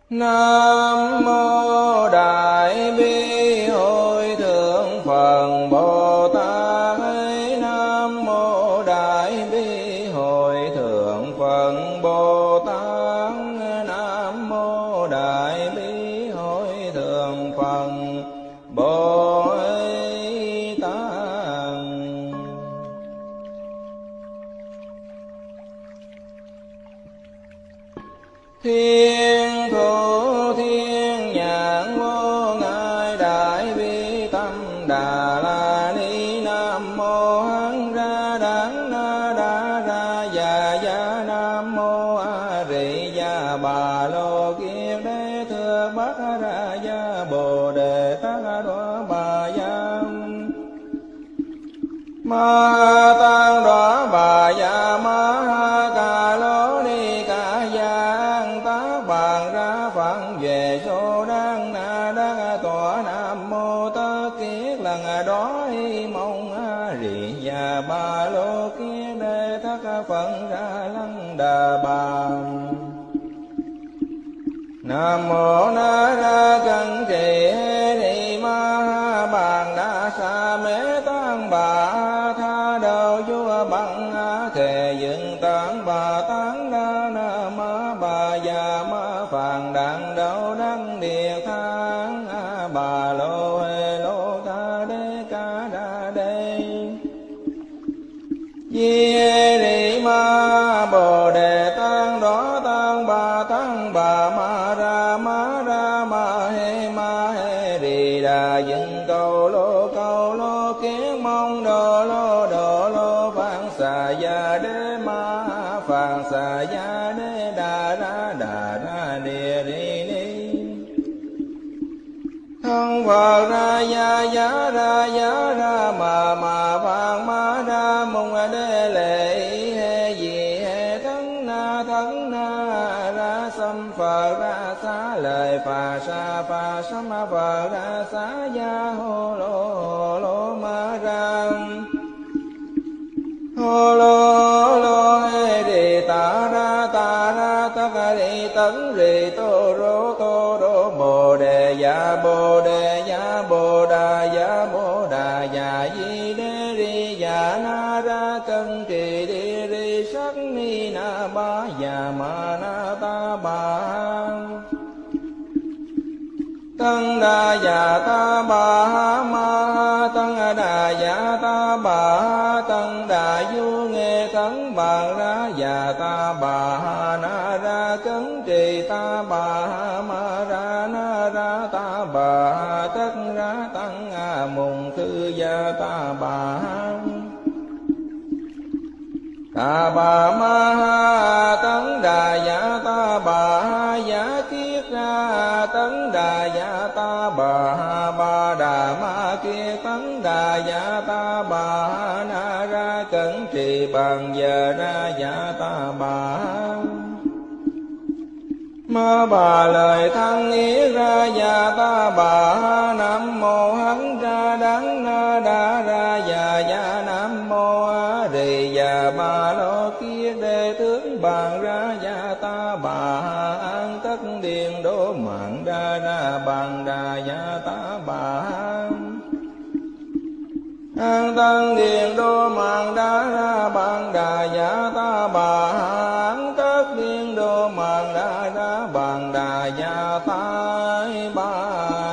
Nam mô Đại Bi Hội Thượng Phật Bồ Tát. Nam mô Đại Bi Hội Thượng Phật Bồ Tát. Nam mô Đại Bi Hội Thượng Phật Bồ Tát. Thiên thủ thiên nhãn vô ngại đại bi tâm đà la ni. Nam mô hán ra đán na đa ra già gia. Nam mô a rị gia bà lô kiết đế thưa bát ra gia bồ đề tát đoá bà gia. Ma tăng đoá bà gia ma ca lô ni ca gia. Bàn ra phận về số đăng na đắc tọa. Nam mô tất kiết lần đó y mong a rị gia ba lô kiết đế thất phận ra lăng đà bà. Nam mô na ra cân trì hê ni ma bàn đa sa mê tăng bà tha đầu vua bằng thề dựng tán bà tán đa na ma bà già ma phàn đặng đậu đăng địa thang bà lô hê lô ca đê ca đa đê. Di hê ni ma bồ đề tăng đó tăng bà ma ra ma hê đi đà dựng cầu lô kiến mong đồ lô phạn xà gia đế ma phạn xà gia đế đà ra địa đi ni. Thân Phật ra giá ra mà phạn ma ra mong đế lệ hê gì hê thân na ra xâm Phật ra xá lời phà sám Phật ra xá gia hô lô ma ra. Hô lô hê đi ta ra tất đi tấn rì tô rô bồ đề ya bồ đà ya di đê ri ya na ra cân trì đi ri sắc ni na ba ya ma na ta ba. Tăng đà ya ta ba ma tăng đà ya ta ba. Tăng đà du nghe tấn bàn ra ya ta ba na ra cấn trì ta ba ma ra na ra ta ba. Tất ra tăng mùng thư gia ta ba. Ta bà ma tấn đà ya ta bà giá kiết ra. Tấn đà ya ta bà đà ma kia tấn đà ya ta bà na ra cẩn trì bằng giờ ra ya ta bà. Ma bà lời thăng ý ra ya ta bà. Nam mô hán ra đắng na đa ra ya nam mô a rị già bà lô kia đế tướng bàn ra ya ta bà. An tất điền đô mạng ra bàn đà ya ta bà. An tăng điền đô mạng ra bàn đà ya ta bà. An tất điền đô mạng ra bàn đà ya ta bà.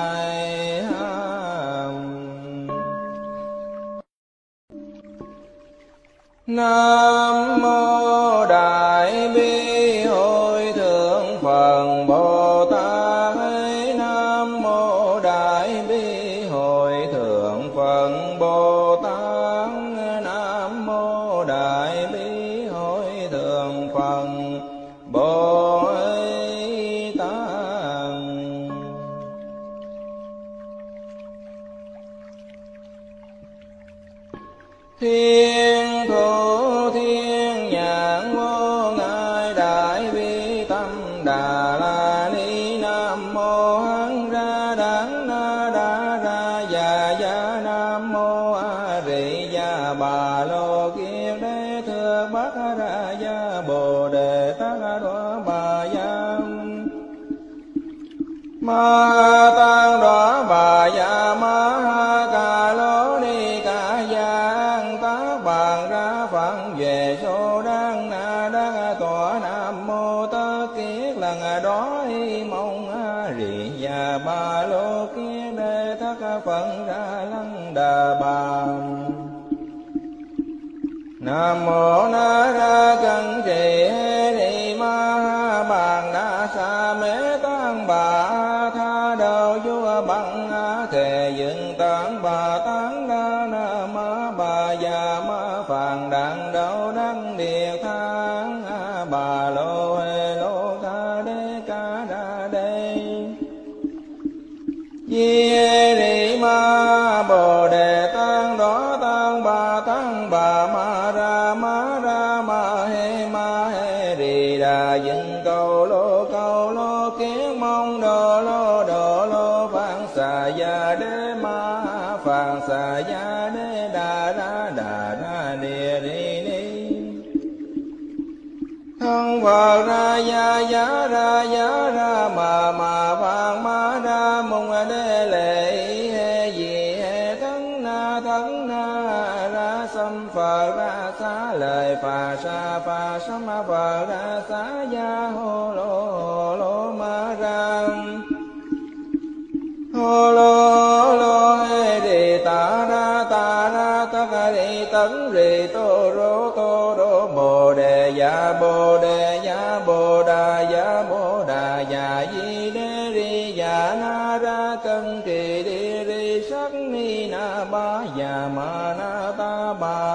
Nam mô Đại Bi Hội Thượng Phật Bồ Tát. Nam mô Đại Bi Hội Thượng Phật Bồ Tát. Nam mô Đại Bi Hội Thượng Phật Bồ Tát. Thiên thủ thiên nhãn vô ngại đại bi tâm đà la ni. Nam mô hán ra đán na đa ra già gia. Nam mô a rị gia bà lô kiết đế thưa bát ra gia bồ đề tát đoá bà gia. ma tăng đọa bà ya ma ca lô ni ca giang tác bàn ra phận về số đăng na đăng tọa nam mô tất kiết lần đó mong rì ya ba lô kiết đề thất phận ra lăng đà bà. Nam mô na ra cân trì ni ma bàn đa sa mê tăng bà tha đầu vua bằng thề dựng tán bà tán đa na ma bà già ma phàn đàn đầu đăng địa thang bà lô hê lô ca đê ca đa đê di ri ma bồ đề tăng đó tăng bà ma ra ma he ri đà dựng cầu lô kiến mong đồ lô phạn xà ya đế ma phạn xà ya đế đà ra địa ri ni thân Phật ra ya ra mà phạn ma ra mong đế lệ he gì he thân na ra xâm Phật ra xá lời phà sám Phật ra xá ya hô lô ma ra hô lô he đi ta ra tất đi tấn rì tô rô bồ đề ya bồ đà ya di đế ri ya na ra cân trì đi ri sắc ni na ba ya ma na ta ba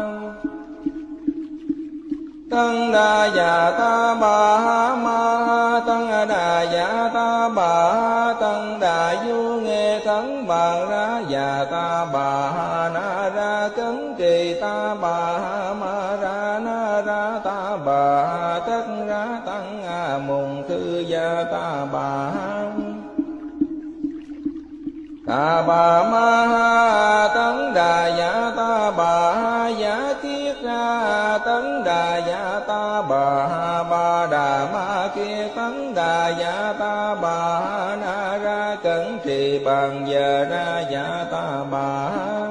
tăng đà ya ta ba ma tăng đà ya ta ba tăng đà du nghe thắng bàn ra ya ta ba na ra cấn trì ta ba ma ra na ra ta ba tất ra tăng mùng thư ya ta ba ma tấn đà ya ta ba ya kiết ra tấn đà ya ta ba đà ma kia tấn đà ya ta ba na ra cẩn trì bằng giờ ra ya ta ba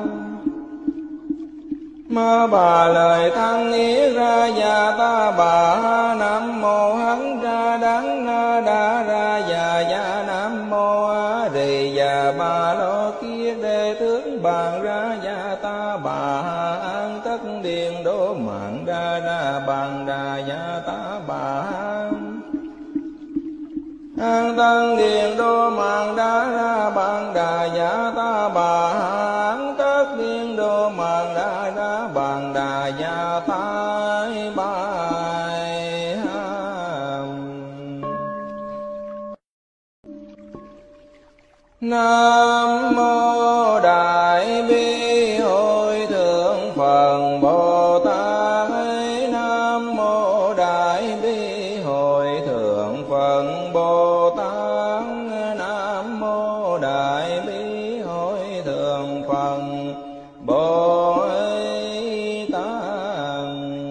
ma bà lời thăng ý ra ya ta ba nam mô hấn ra đắng na đa ra ya nam mô rì ya ba lô kia đề tướng bàn ra ya ta ba an tất điền đô mạng ra bàn đà ya ta ba an tân điền đô mạng ra bàn đà ya ta ba an tất điền đô mạng ra bàn đà ya ta ba. Nam mô Đại Bi Hội Thượng Phật Bồ Tát. Nam mô Đại Bi Hội Thượng Phật Bồ Tát. Nam mô Đại Bi Hội Thượng Phật Bồ Tát.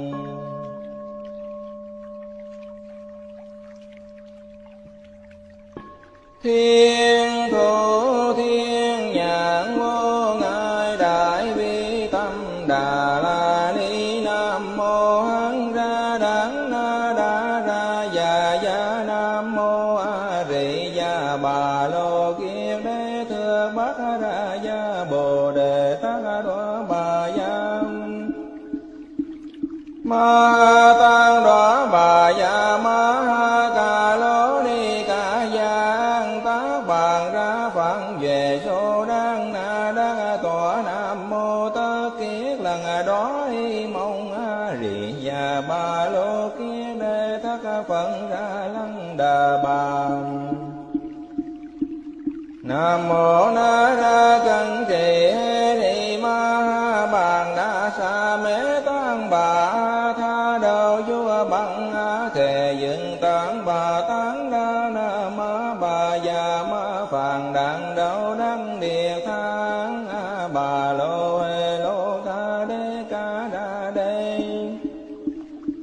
Thiên thủ thiên nhãn vô ngại đại bi tâm đà la ni. Nam mô hán ra đắng na đa ra ya nam mô a rì ya bà lô kiết đế thưa bát ra ya bồ đề tát đoá bà ya ma tăng đoá bà ya ma ca lô ni ca giang tác bàn ra phận về số đăng na đăng tọa nam mô tất kiết lần đó mong rì ya ba lô kiết đề thất phận ra lăng đà bà. Nam mô na ra cân trì ni ma bàn đa sa mê tăng bà tha đầu vua bằng thề dựng tán bà tán đa na ma bà già ma phàn đàn đầu đăng địa thang bà lô hê lô ca đa đê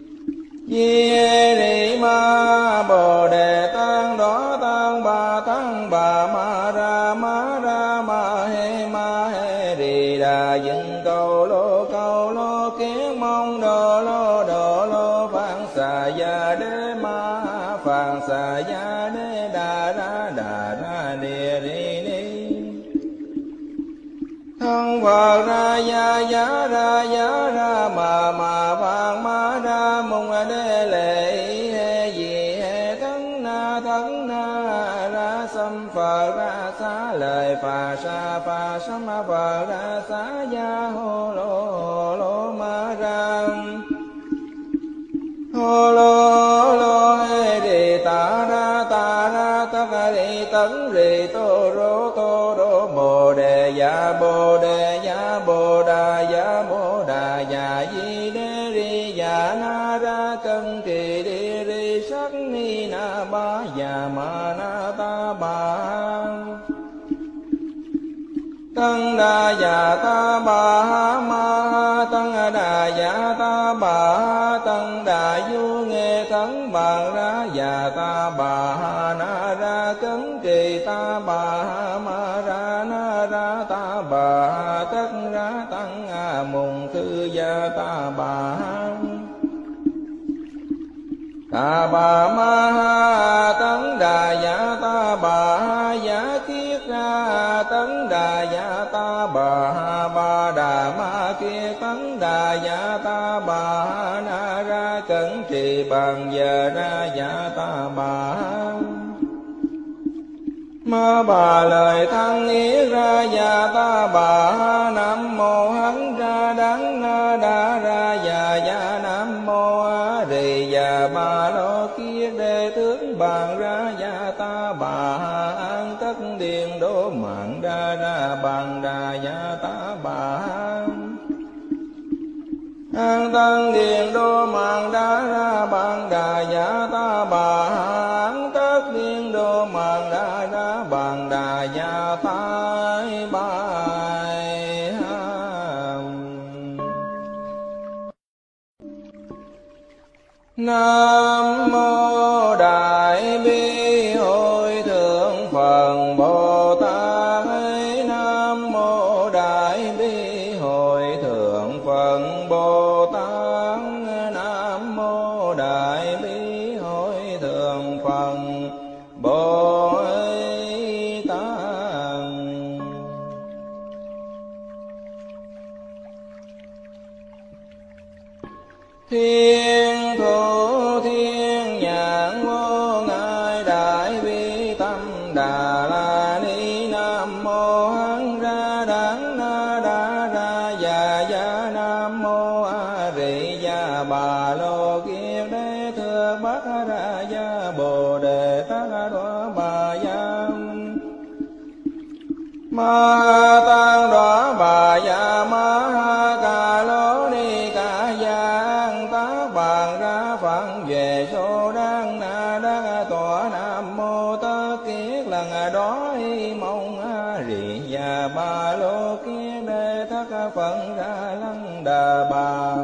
di ri ma bồ đề tăng đó tăng bà tăng phạn xà ya đế đà ra địa ri ni. Thân Phật ra giá ra mà vàng ma ra mùng đế lệ gì thân na ra xâm Phật ra xá lời phà sám Phật ra xá ya hô lô ma ra hô lô đi ta ra tất đi tấn rì tô rô bồ đề ya bồ đà ya di đế ri ya na ra cân kỳ đi ri sắc ni na ba ya ma na ta ba tăng đà ya ta ba ma tăng đà ya ta ba tăng đà du nghe thắng bằng ra ya ta ba na ra cấn kỳ ta ba ma ra na ra ta ba tất ra tăng mùng khư ya ta ba ma tấn đà ya ta ba ya kiết ra tấn đà ya ta ba đà ma kia tấn đà ya ta ba na ra cẩn trì bằng giờ ra ya ta ba ma bà lời thăng ý ra ya ta ba nam mô hán ra đắng na đa ra ya nam mô a rì ya ba lo kia đề tướng bàn ra ya ta ba an tất điền đô mạng ra bàn đà ya ta ba an tân điền đô mạng ra bàn đà ya ta ba an tất điền đô mạng ra bàn đà ya ta ba. Nam mô Đại Bi Hội Thượng Phật Bồ Tát. Nam mô Đại Bi Hội Thượng Phật Bồ Tát. Nam mô Đại Bi Hội Thượng Phật Bồ Tát. Thiên thủ thiên nhãn vô ngại đại bi tâm đà la ni. Nam mô hán ra đắng na đa ra ya nam mô a rì ya bà lô kiết đế thưa bát ra ya bồ đề tát đoá bà ya ma tăng đoá bà ya ma ca lô ni ca giang tác bàn ra phận về số đăng na đắc tọa. Nam mô tất kiết lần đó mong a rì ya ba lô kiết đế thất phận ra lăng đà bà.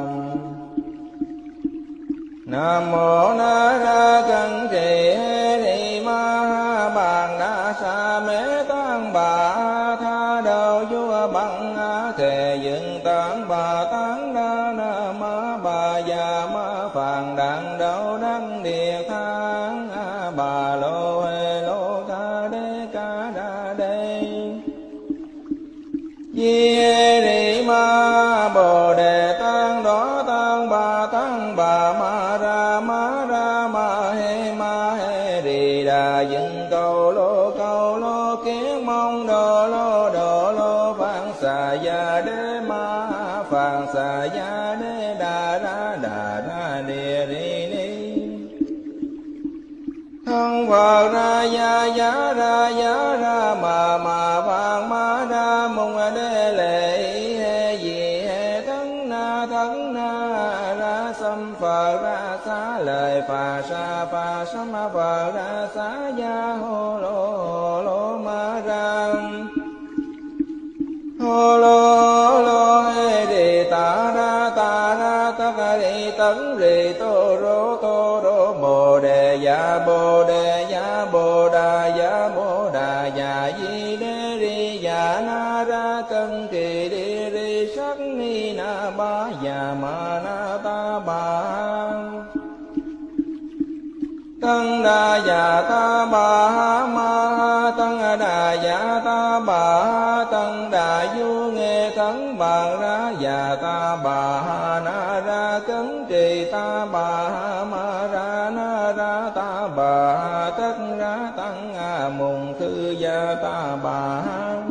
Nam mô na ra cân trì ni ma bàn đa sa mê tăng bà tha đầu vua bằng thề dựng tán bà tán đa na ma bà già ma phàn đặng đầu đăng địa thang bà lô hê lô ca đa đê di ri ma bồ đề tăng đó tăng bà ma ra ma he ri đà dựng cầu lô kiến mong đồ lô phạn xà ya đế ma phạn xà ya đế đà ra địa ri ni. Thân Phật ra giá ra mà vàng ma ra mùng đế lệ gì thân na ra xâm Phật ra xá lời phà sám Phật ra xá ya hô lô ma ra hô lô đi ta ra tất đi tấn rì tô rô bồ đề ya bồ đà ya di đế ri ya na ra cân kỳ đi ri sắc ni na ba ya ma na ta ba Tăng đà dạ ta bà ma tăng đà dạ ta bà tăng đà du nghe thắng bà ra dạ ta bà na ra cấn trì ta bà ma ra na ra ta bà tất ra tăng mùng khư gia ta bà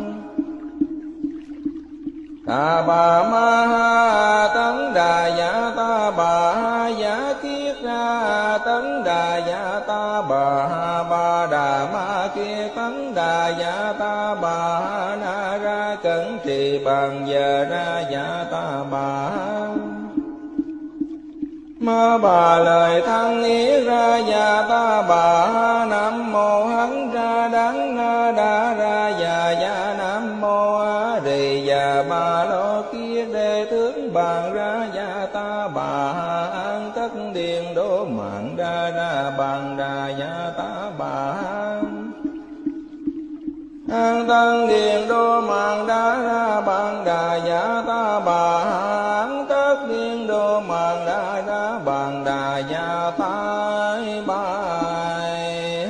ma tấn đà dạ ta bà giả kiết ra tấn đà dạ ta bà đà ma kia tấn đà dạ ta bà na ra cẩn trì bằng giờ ra dạ ta bà ma bà lời thăng ý ra dạ ta bà nam mô hấn ra đắng na đa ra dạ dạ nam mô a rì dạ bà lô kia đề tướng bàn ra dạ ta bà an tất điền đô mạng ra ra bàn đà dạ ta bà an tân điền đô mạng đa ra bàn đà dạ ta bà an tất điền đô mạng đa ra bàn đà dạ ta bài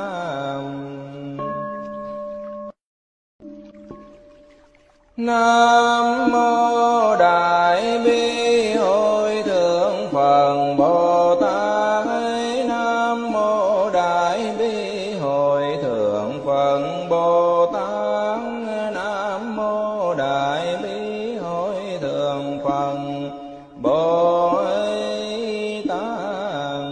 Nam mô Đại Bi Hội Thượng Phật Bồ Tát. Nam mô Đại Bi Hội Thượng Phật Bồ Tát. Nam mô Đại Bi Hội Thượng Phật Bồ Tát.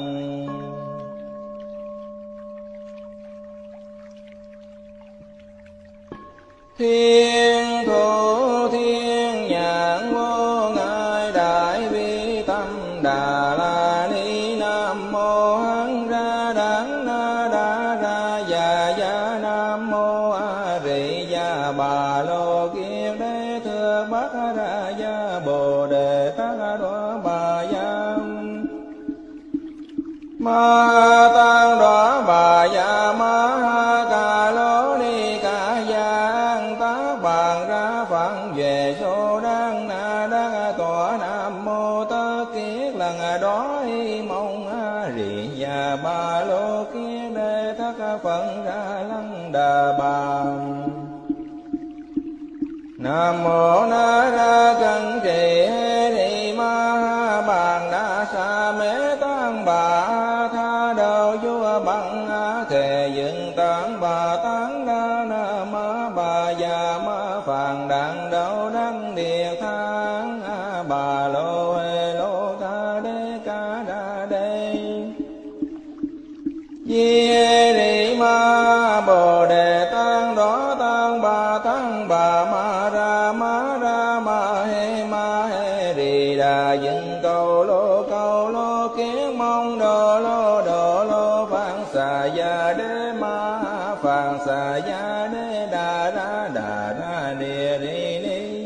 Thiên thủ thiên nhãn vô ngại đại bi tâm đà la ni. Nam mô hán ra đắng na đa ra dạ dạ nam mô a rì dạ bà lô kiết đế thưa bát ra dạ bồ đề tát đoá bà dạ ma tăng đoá bà dạ ma ca lô ni ca giang tác bàn ra phận về số đăng na đăng tọa. Nam mô tất kiết lần đó mong a rì dạ ba lô kiết đế thất phận ra lăng đà bà. Nam mô na ra cẩn trì hê ni ma bàn đa sa mê tăng bà tha đầu vua bằng thề dựng tán bà tán đa na ma bà già ma phàn đàn đầu đăng địa thang bà lô hê lô ca đê ca đa đê di hê ni ma bồ đề tăng đó tăng bà ma ra ma hê rì đà dựng cầu lô kiến mong đồ lô phạn xà gia đế ma phạn xà gia đế đà ra địa ri ni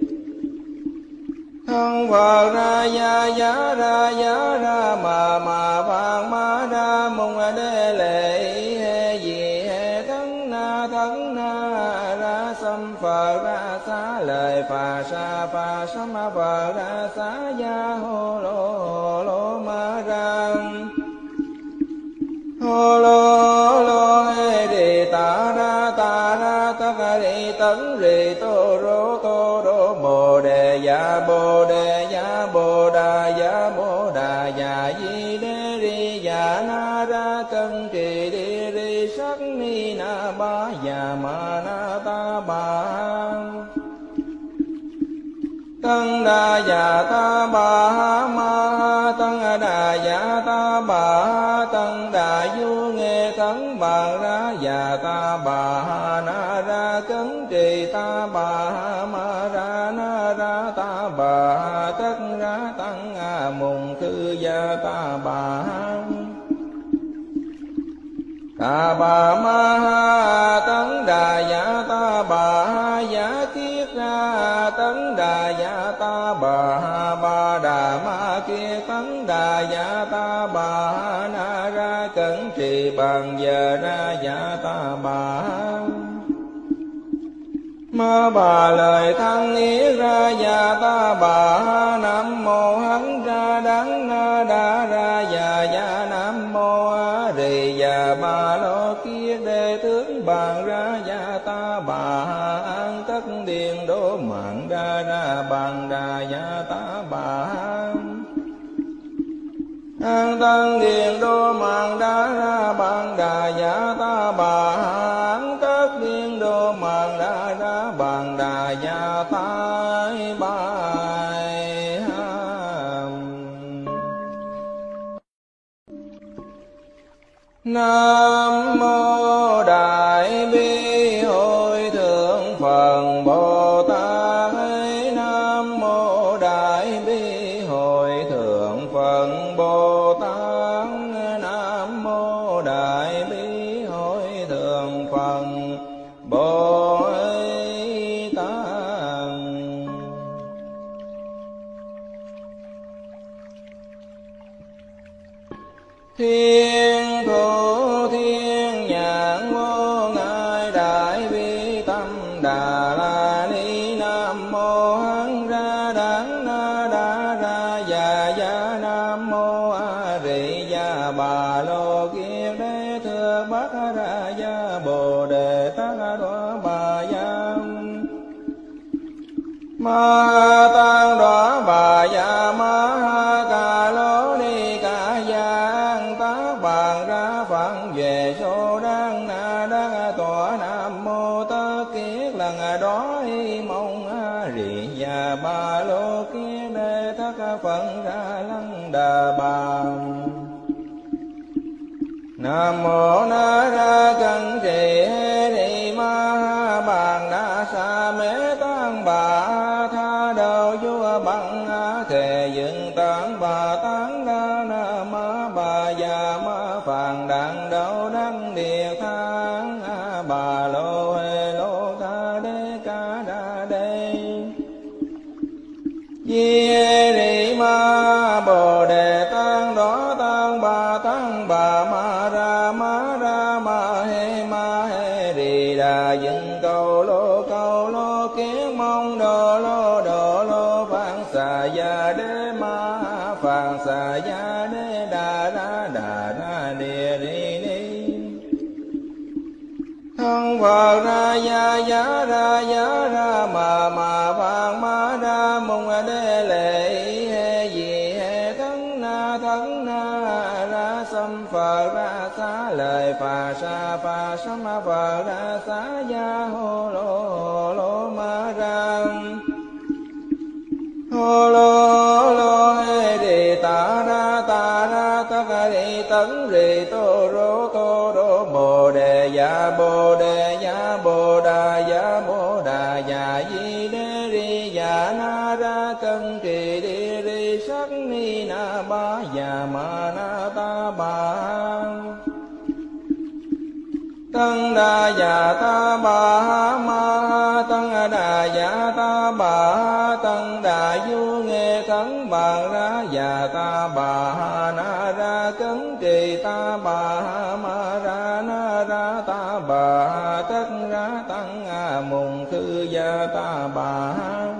thân Phật ra giá ra mà phạn ma ra mong đế lệ hê gì hê thân na ra xâm Phật ra xá lời phà sám Phật ra xá gia hô lô ma ra hô lô hê đi ta ra tất đi tấn rì tô rô bồ đề ya bồ đà ya di đê ri ya na ra cân trì đi ri sắc ni na ba ya ma na ta ba tăng đà dạ ta bà ma tăng đà dạ ta bà tăng đà du nghe thắng bà ra dạ ta bà na ra cấn trì ta bà ma ra na ra ta bà tất ra tăng mùng khư gia ta bà ma tấn đà dạ ta bà giả kiết ra tấn đà dạ ta bà đà ma kia tấn đà dạ ta bà na ra cẩn trì bằng giờ ra dạ ta bà ma bà lời thăng ý ra dạ ta bà nam mô hấn ra đắng na đa ra dạ dạ nam mô a Rì Già Ba Lo Kiết Đế tướng Bàn Ra Gia Ta Bà An Tất Điền Đô Mạng Đa Ra Bàn Đà Gia Ta Bà An Tân Điền Đô Mạng Đa Ra Bàn Đà Gia Ta Bà An Tất Điền Đô Mạng Đa Ra Bàn Đà Gia Ta Bài Nam Mô Đại Bi Hội Thượng Phật Bồ Tát. Nam Mô Đại Bi Hội Thượng Phật Bồ Tát. Nam Mô Đại Bi Hội Thượng Phật Bồ Tát. Thiên thủ thiên nhãn vô ngại đại bi tâm đà la ni. Nam mô hán ra đán na đa ra già gia. Nam mô a rì gia bà lô kiết đế thưa bát ra gia bồ đề tát đoá bà gia. Ma tăng đoá bà gia ma ca lô ni ca gia. Bàn ra phận về số đăng na đăng tọa. Nam mô tất kiết lần đó mong a rì già ba lô kiết đế thất phận ra lăng đà bà. Nam mô na ra cân trì hê ni ma bàn đa sa mê tăng bà tha đầu vua bằng thề dựng tán bà tán đa na ma bà già ma phàn đàn đầu đăng địa thang bà lô hê lô ca đê ca đa đê. Di hê ni ma bồ đề tăng đó tăng bà ma ra ma hê rì đà dựng cầu lô kiến mong đồ lô phạn xà gia đế ma phạn xà gia đế đà ra địa ri ni. Thân Phật ra giá ra mà phạn ma ra mong đế lệ hê gì hê thân na ra xâm Phật ra xá lời phà sám Phật ra xá gia hô lô ma ra. Hô lô hê rì ta ra tất rì tấn rì tô rô bồ đề ya bồ đà ya di đê ri ya na ra cân trì đi ri sắc ni na ba ya ma na ta ba. Tăng đà ya ta ba ma tăng đà ya ta ba. Tăng đà du nghe thắng bàn ra ya ta ba na ra cấn trì ta ba ma ra na ra ta ba. Tất ra tăng mùng khư gia ta ba.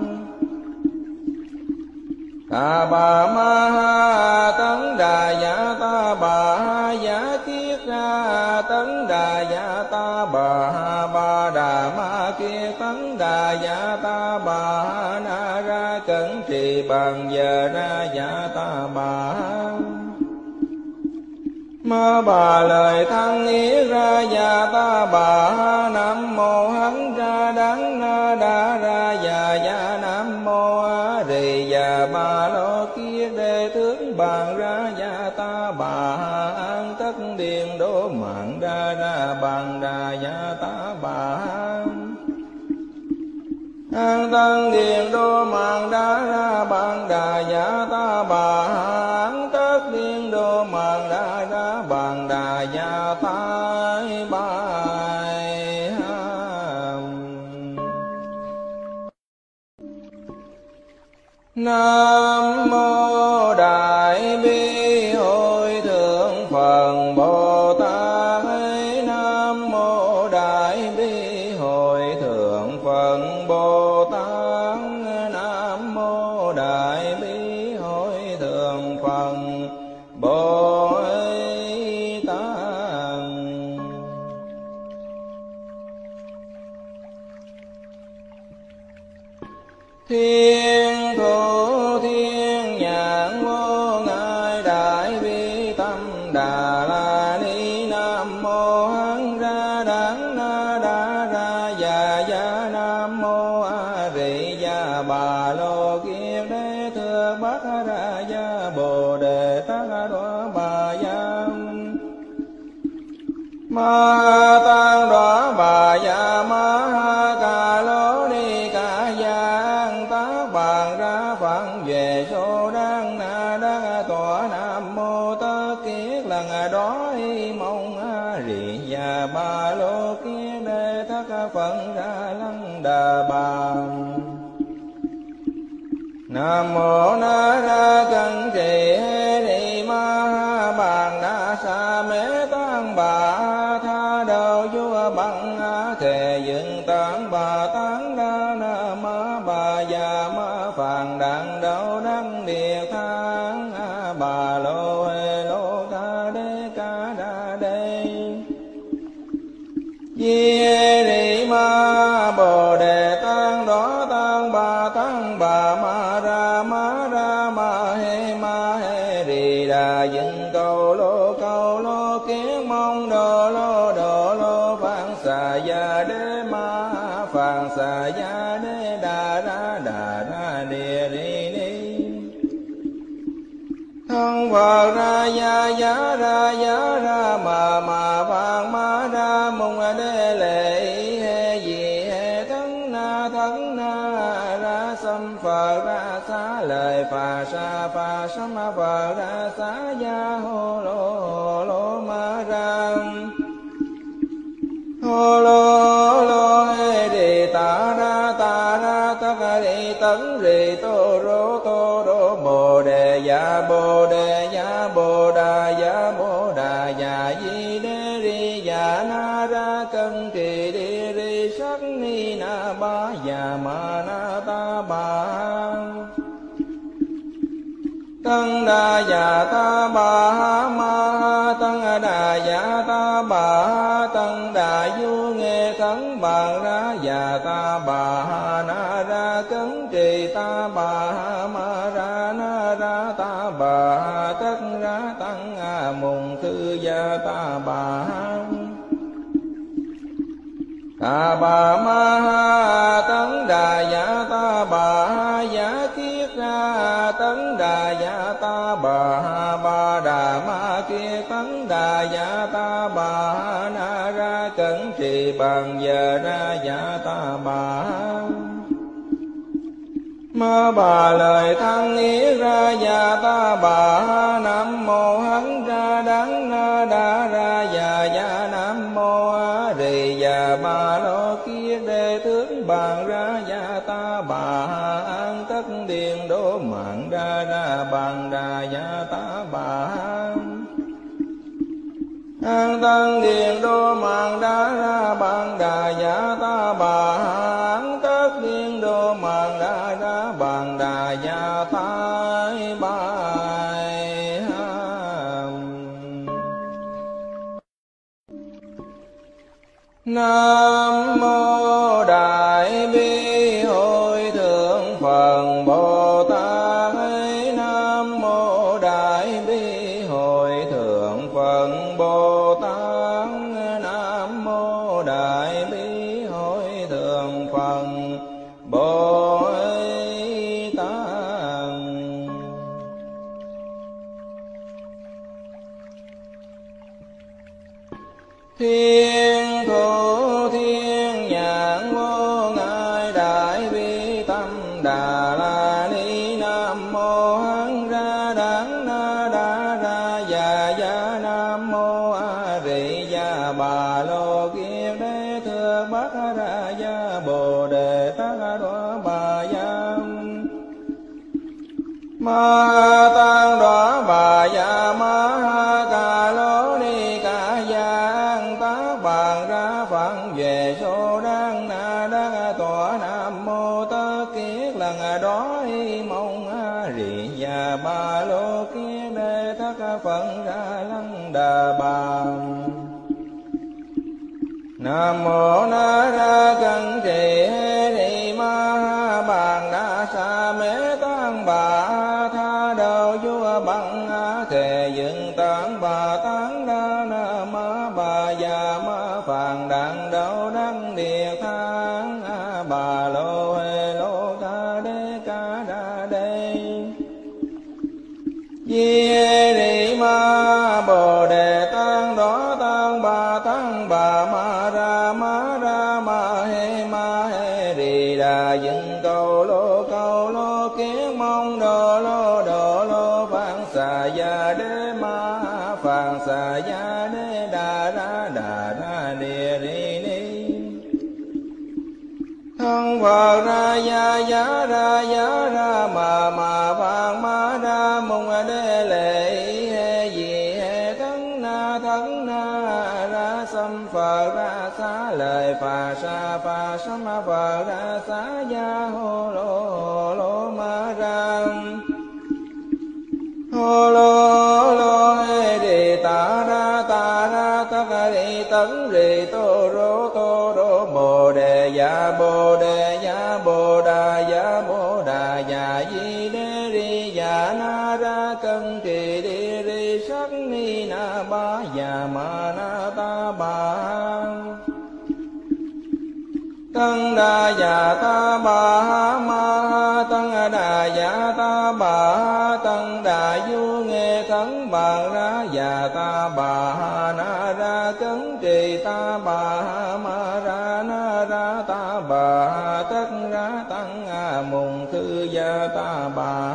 Ta bà ma tấn đà ya ta bà giá kiết ra tấn đà ya ta bà đà ma kia tấn đà ya ta bà na ra cẩn trì bằng giờ ra ya ta bà. Ma bà lời thăng ý ra ya ta bà. Nam mô hán ra đắng na đa ra ya nam mô a rì già ba lo kiết đế tướng bàn ra ya ta bà. An tất điền đô mạng đa ra bàn đà ya ta bà. An tân điền đô mạng đa ra bàn đà ya ta bà. An tất điền đô mạng đa ra bàn đà ya ta bài. Nam mô Đại Bi Hội Thượng Phật Bồ Tát. Nam mô Đại Bi Hội Thượng Phật Bồ Tát. Nam mô Đại Bi Hội Thượng Phật Bồ Tát. Thiên thủ thiên nhãn vô ngại đại bi tâm đà la ni. Nam mô hán ra đắng na đa ra già gia. Nam mô a di đà bà lô kiết đế thượng bát ra gia bồ đề tát đoá bà gia. Ma tăng đoá bà gia ma ha ca lô ni ca giang tác bàn ra phận về số đăng na đắc tọa. Nam mô tất kiết lần đó mong a rì già ba lô kiết đế thất phận ra lăng đà bà. Nam mô na ra cân trì hê ni ma ha bàn đa sa mê tăng bà tha đầu vua bằng thề dựng tán bà tán đa na ma bà già ma phàn đặng đậu đăng địa thang bà lô hê lô ca đê ca đa đê. Di hê ni ma bồ đề tăng đó tăng bà ma ra ma hê rì đà dựng cầu lô kiến mong đồ lô phạn xà gia đế ma phạn xà gia đế đà ra địa ri ni. Thân Phật ra giá ra mà phạn ma ra mùng đế lệ hê gì hê thân na ra xâm Phật ra xá lời phà sám Phật ra xá gia hô lô ma ra hô lô hê đi ta ra tất đi tấn rì tô rô bồ đề ya bồ đà ya di đế ri ya na ra cân trì đi ri sắc ni na ba ya ma na ta ba. Tăng đà ya ta ba ma tăng đà ya ta ba tăng đà du nghe thắng bàn ra ya ta ba na ra cấn trì ta ba ma ra na ra ta ba tất ra tăng mùng thư gia ta ba. Ta bà ma ha tấn đà ya ta bà ha giá kiết ra tấn đà ya ta bà ha ba đà ma kia tấn đà ya ta bà ha na ra cẩn trì bằng giờ ra ya ta bà ha. Ma bà lời thăng ý ra ya ta bà ha. Nam mô hán ra đắng na đa ra ya nam mô a di đà bà lô kiết đế tướng bàn ra ya ta bà ha. An tất điện đô mạng ra bàn đà ya ta bà ha. An tăng điện đô mạng ra bàn đà ya ta bà ha. An tất điện đô mạng ra bàn đà ya ta bà. Nam mô đại bi hội thượng Phật Bồ Tát. Nam mô đại bi hội thượng Phật Bồ Tát. Nam mô đại bi hội thượng Phật Bồ Tát. Thiên thủ thiên nhãn vô ngại đại bi tâm đà la ni. Nam mô hán ra đắng na đa ra già gia. Nam mô a di đà bà lô kiết đế thượng bát ra gia bồ đề tát đoá bà gia. Ma tăng đoá bà gia ma ha ca lô ni ca giang tác bàn ra phận về số đăng na đắc tọa. Nam mô tất kiết lần đó mong a rì già ba lô kiết đế thất phận ra lăng đà bà. Nam mô na ra cân trì hê ni ma ha bàn đa bà già ma phàn đặng đậu đăng địa thang bà lô hê lô ta đê ca đa đê di hê rị ma bồ đề tăng đó tăng bà ma ra ma hê rị đà dựng cầu lô kiến mong đồ lô phạn xà gia đế ma phạn xà gia đế đà ra địa ri ni thân Phật ra giá ra mà phạn ma ra mùng đế lệ hê gì hê thân na ra xâm Phật ra xá lời phà sám Phật ra xá gia hô lô ma ra hô lô hê đi ta ra tất đi tấn rì tô rô bồ đề ya bồ đà ya di đê ri ya na ra cân trì đi ri sắc ni na ba ya ma na ta ba tăng đà ya ta ba ma tăng đà ya ta ba tăng đà du nghe thắng bàn ra ya ta ba na ra cấn trì ta ba ma ra na ra ta ba tất ra tăng mùng thư gia ta ba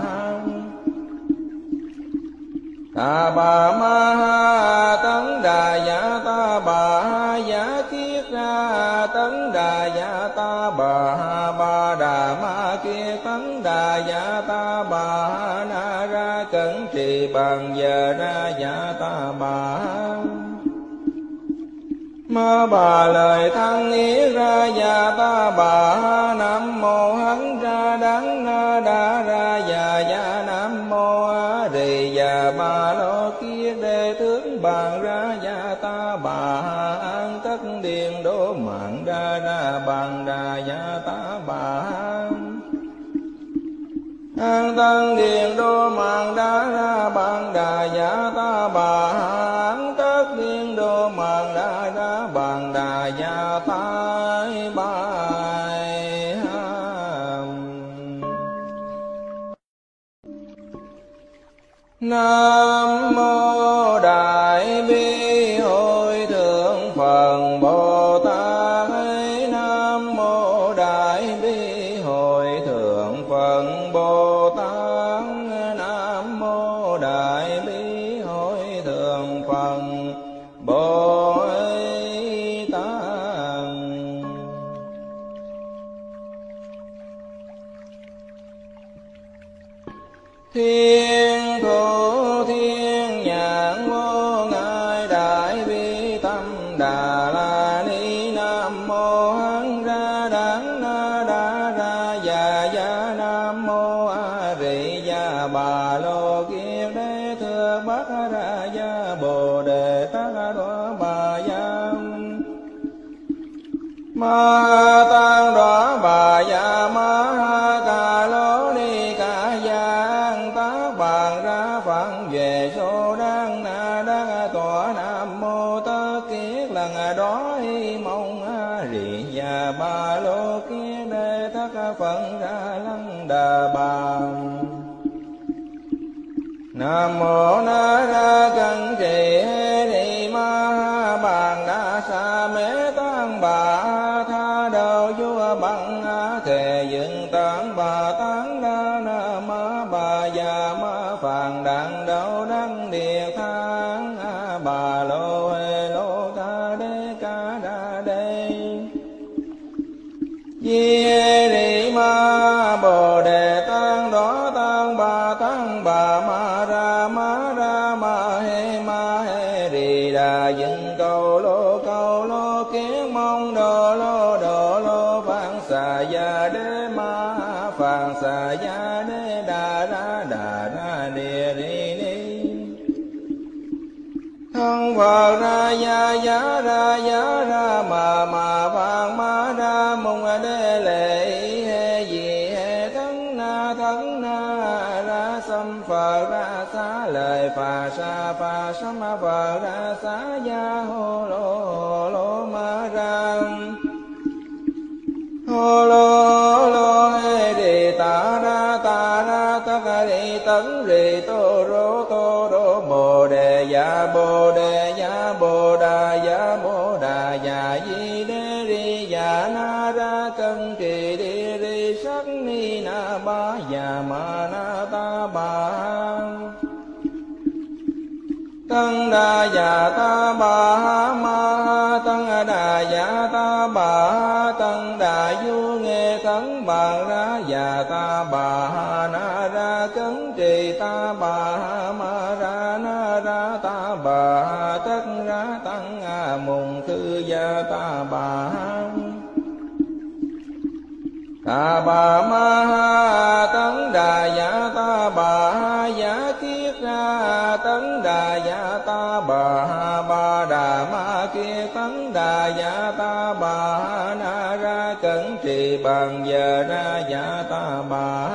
ma tấn đà ya ta ba giá kiết ra tấn đà ya ta ba đà ma kia tấn đà ya ta ba na ra cẩn trì bằng giờ ra ya ta ba ma bà lời thăng ý ra ya ta ba nam mô hấn ra đắng na đa ra ya nam mô a rì ya ba lô kia đề tướng bàn ra ya ta ba an tất điền đô mạng ra bàn đà ya ta ba an tân điền đô mạng ra bàn đà ya ta ba an tất điền đô mạng ra bàn đà ya ta ba Nam mô Đại Bi Hội Thượng Phật Bồ Tát. Nam mô Đại Bi Hội Thượng Phật Bồ Tát. Nam mô Đại Bi Hội Thượng Phật Bồ Tát. Thiên thủ thiên nhãn vô ngại đại bi tâm đà la ni. Nam mô hán ra đắng na đa ra ya nam mô a rị ya bà lô kiếp đế thưa bát ra ya bồ đề tát đoá bà ya ma tăng đoá bà ya ma ca lô ni ca giang tác bàn ra phận về số đăng na đăng tọa. Nam mô tất kiết lần đó y mong a rị ya ba lô kiết đế thất phận ra lăng đà bà. Nam mô na ra cân trì hê ni ma bàn đa sa mê tăng bà tha đầu vua bằng thề dựng tán bà tán đa na ma bà già ma phàn đặng đậu đăng địa thang bà lô hê lô ta đê ca đa đê di hê rị ma bồ đề tăng đó tăng bà ma ra ma hê rị đà dựng cầu lô kiến mong đồ lô phạn xà gia đế ma phạn xà gia đế đà ra địa ri ni thân Phật ra giá ra mà phạn ma ra mùng đế lệ hê gì hê thân na ra xâm Phật ra xá lời phà sa phà sam phà ra xá ya hô lô ma ra hô lô hê rì ta ra tất ca rì tấn rì tô rô bồ đề ya bồ đà ya di đê ri ya na ra cân trì đi ri sắc ni na ba ya ma na ta ba tăng đà ya ta ba ma tăng đà ya ta ba tăng đà du nghe thắng bàn ra ya ta ba na ra cấn trì ta ba ma ra na ra ta ba tất ra tăng mùng thư gia ta ba ma tấn đà ya ta ba ya kiết ra tấn đà ya ta ba đà ma kia tấn đà ya ta ba na ra cẩn trì bằng giờ ra ya ta ba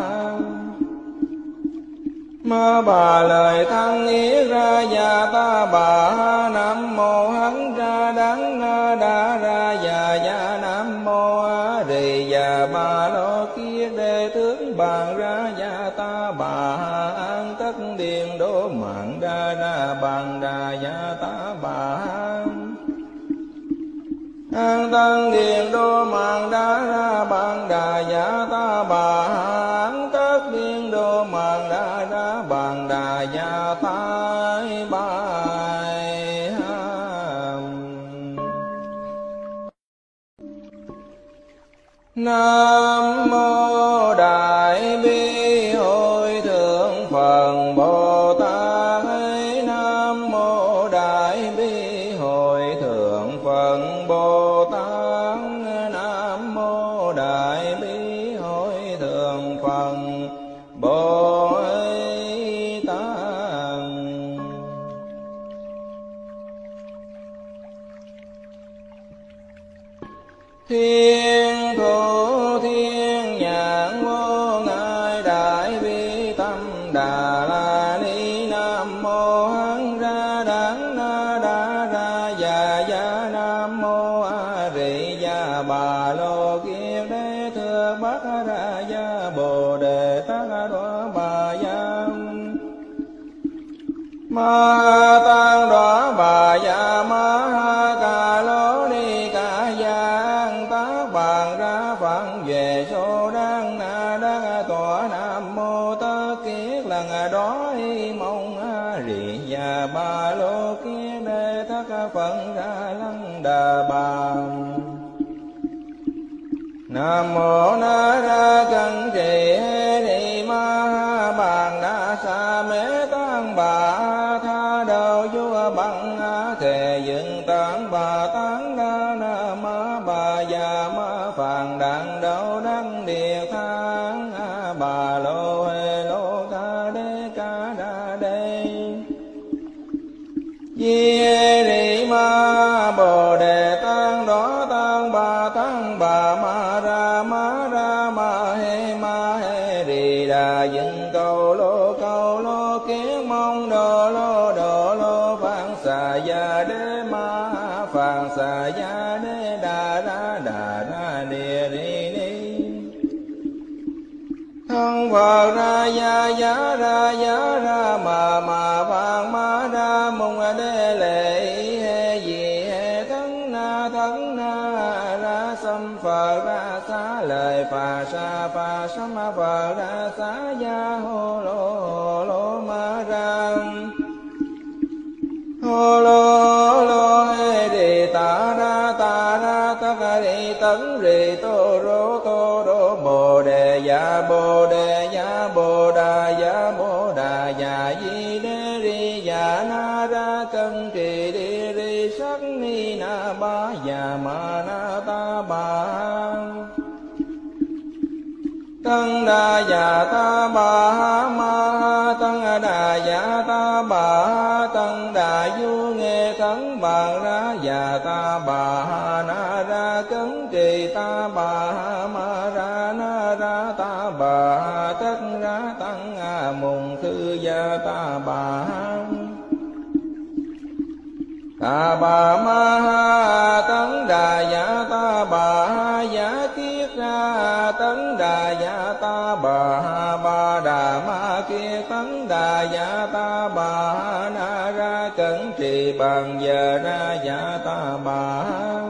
ma bà lời thăng ý ra ya ta bà nam mô hán ra đắng na đa ra ya nam mô a rì ya ba lo kia đề tướng bàn ra ya ta bà an tất điền đô mạng ra bàn đà ya ta bà an tăng điền đô mạng ra bàn đà ya ta bà an tất điền đô mạng ra bàn đà ya tai bài Nam mô Đại Bi Hội Thượng Phật Bồ Tát. Nam mô Đại Bi Hội Thượng Phật Bồ Tát. Nam mô Đại Bi Hội Thượng Phật Bồ Tát. Thiên thủ thiên nhãn vô ngại đại bi tâm đà la ni. Nam mô hán ra đắng na đa ra ya nam mô a rì ya bà lô kiết đế thưa bát ra ya bồ đề tát đoá bà ya ma tăng đoá bà ya ma ca lô ni ca giang tác bàn ra phận về số đăng na đắc tọa. Nam mô tất kiết lần đó mong a rì ya ba lô kiết đế thất phận ra lăng đà bà. Nam mô na ra cân trì hê ni ma bàn đa sa mê tăng bà tha đầu vua bằng thề dựng tán bà tán đa na ma bà già ma phàn đàn đầu đăng địa thang bà lô hê lô ca đê di hê ri ma bồ đề tăng đó tăng bà ma ra ma hê ri đà dựng cầu lô kiến mong đồ lô phạn xà ya đế ma phạn xà ya đế đà ra địa ri ni thân Phật ra ya ra mà phạn ma ra mong đế lệ hê gì hê thân na ra xâm Phật ra xá lời phà sa phà sam Phật ra xá ya hô lô ma ra hô lô hê rì ta ra tất ca rì tấn rì tô rô bồ đề ya bồ đà ya di đê ri ya na ra cân trì đi ri sắc ni na ba ya ma na ta ba tăng đà ya ta ba ma tăng đà ya ta ba tăng đà du nghe thắng bàn ra ya ta ba na ra cấn trì ta ba ma ra na ra ta ba tất ra tăng mùng thư gia ta ba ta bà ma ha tấn đà dạ ta bà ha giả kiết ra tấn đà dạ ta bà ha ba đà ma kiết tấn đà dạ ta bà ha na ra cẩn trì bằng giờ ra dạ ta bà ha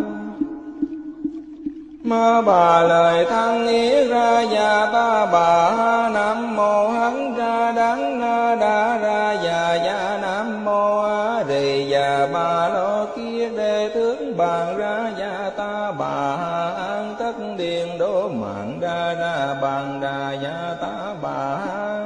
ma bà lời thăng ý ra dạ ta bà ha nam mô hán ra đắng na đa ra dạ dạ nam mô a rì dạ ba lo kia đề tướng bàn ra dạ ta bà ha an tất điện đô mạng ra ra bàn đà dạ ta bà ha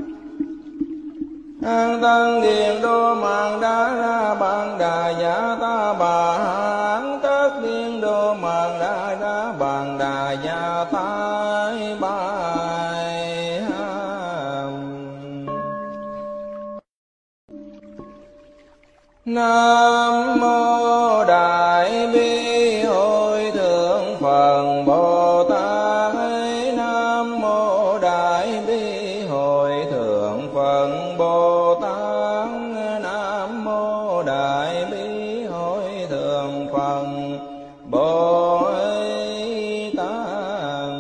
an tân điện đô mạng đa ra bàn đà dạ ta bà ha an tất điện đô mạng đa ra bàn đà dạ ta bài Nam mô Đại Bi Hội Thượng Phật Bồ Tát. Nam mô Đại Bi Hội Thượng Phật Bồ Tát. Nam mô Đại Bi Hội Thượng Phật Bồ Tát.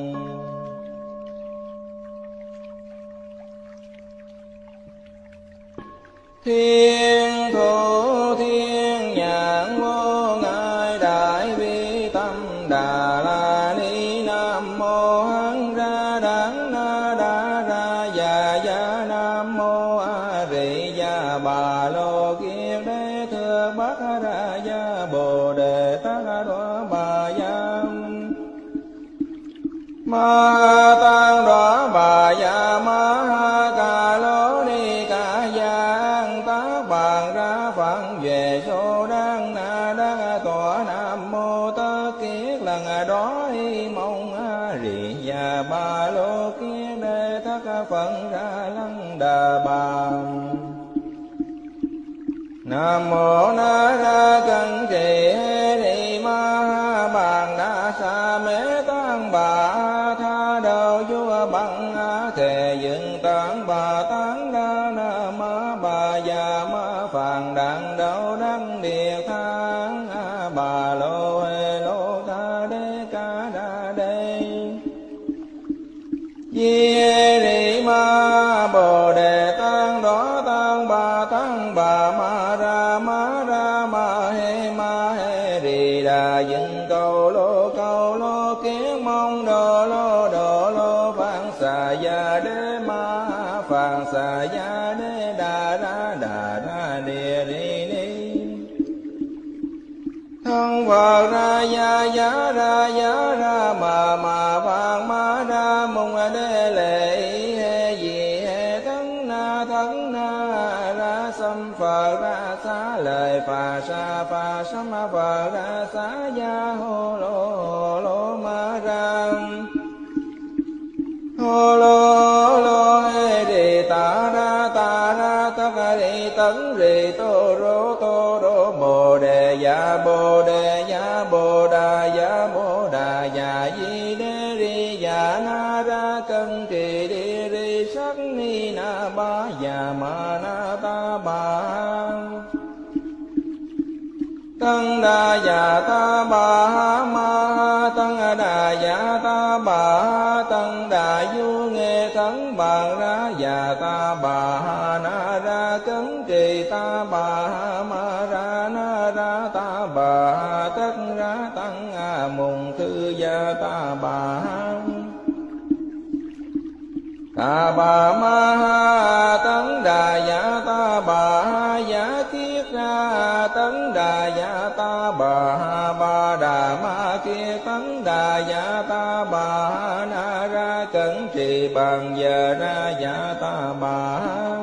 Thiên thủ thiên nhãn vô ngại đại bi tâm đà la ni. Nam mô hán ra đắng na đa ra dạ dạ nam mô a rì dạ bà lô kiết đế thưa bát ra dạ bồ đề tát đoá bà giam ma tăng đoá bà dạ ma ha ca lô ni ca giang tác bàn ra phận về số đăng na đăng tọa. Nam mô tất kiết lần đó y mong a rì dạ ba lô kiết đế thất phận ra lăng đà bà. Nam mô na ra cẩn trì hê ni ma ha bàn đa sa mê tăng bà tha đầu vua bằng thề dựng tán bà tán đa na ma bà già ma phàn đặng đậu đăng địa thang bà lô hê lô tha đê ca đa đê di hê ni ma bồ đề tăng đó tăng bà ma ra ma hê rì đà dựng cầu lô kiến mong đồ lô phạn xà ya đế ma phạn xà ya đế đà ra địa ri ni thân Phật ra ya ra mà phạn ma ra mong đế lệ hê gì hê thân na ra xâm Phật ra xá lời phà sám Phật ra xá ya hô lô ma ra hô lô hê rì ta ra tất rì tấn rì tô rô bồ đề ya bồ đà ya di đế ri ya na ra cân trì đi ri sắc ni na ba ya ma na ta ba tăng đà ya ta ba ma tăng đà ya ta ba tăng đà du nghe thắng bàn ra ya ta ba na ra cấn trì ta ba ma ra na ra ta ba tất ra tăng mùng thư ya ta ba ta bà ma ha tấn đà ya ta bà ha giả kiết ra tấn đà ya ta bà ha ba đà ma kia tấn đà ya ta bà ha na ra cẩn trì bằng giờ ra ya ta bà ha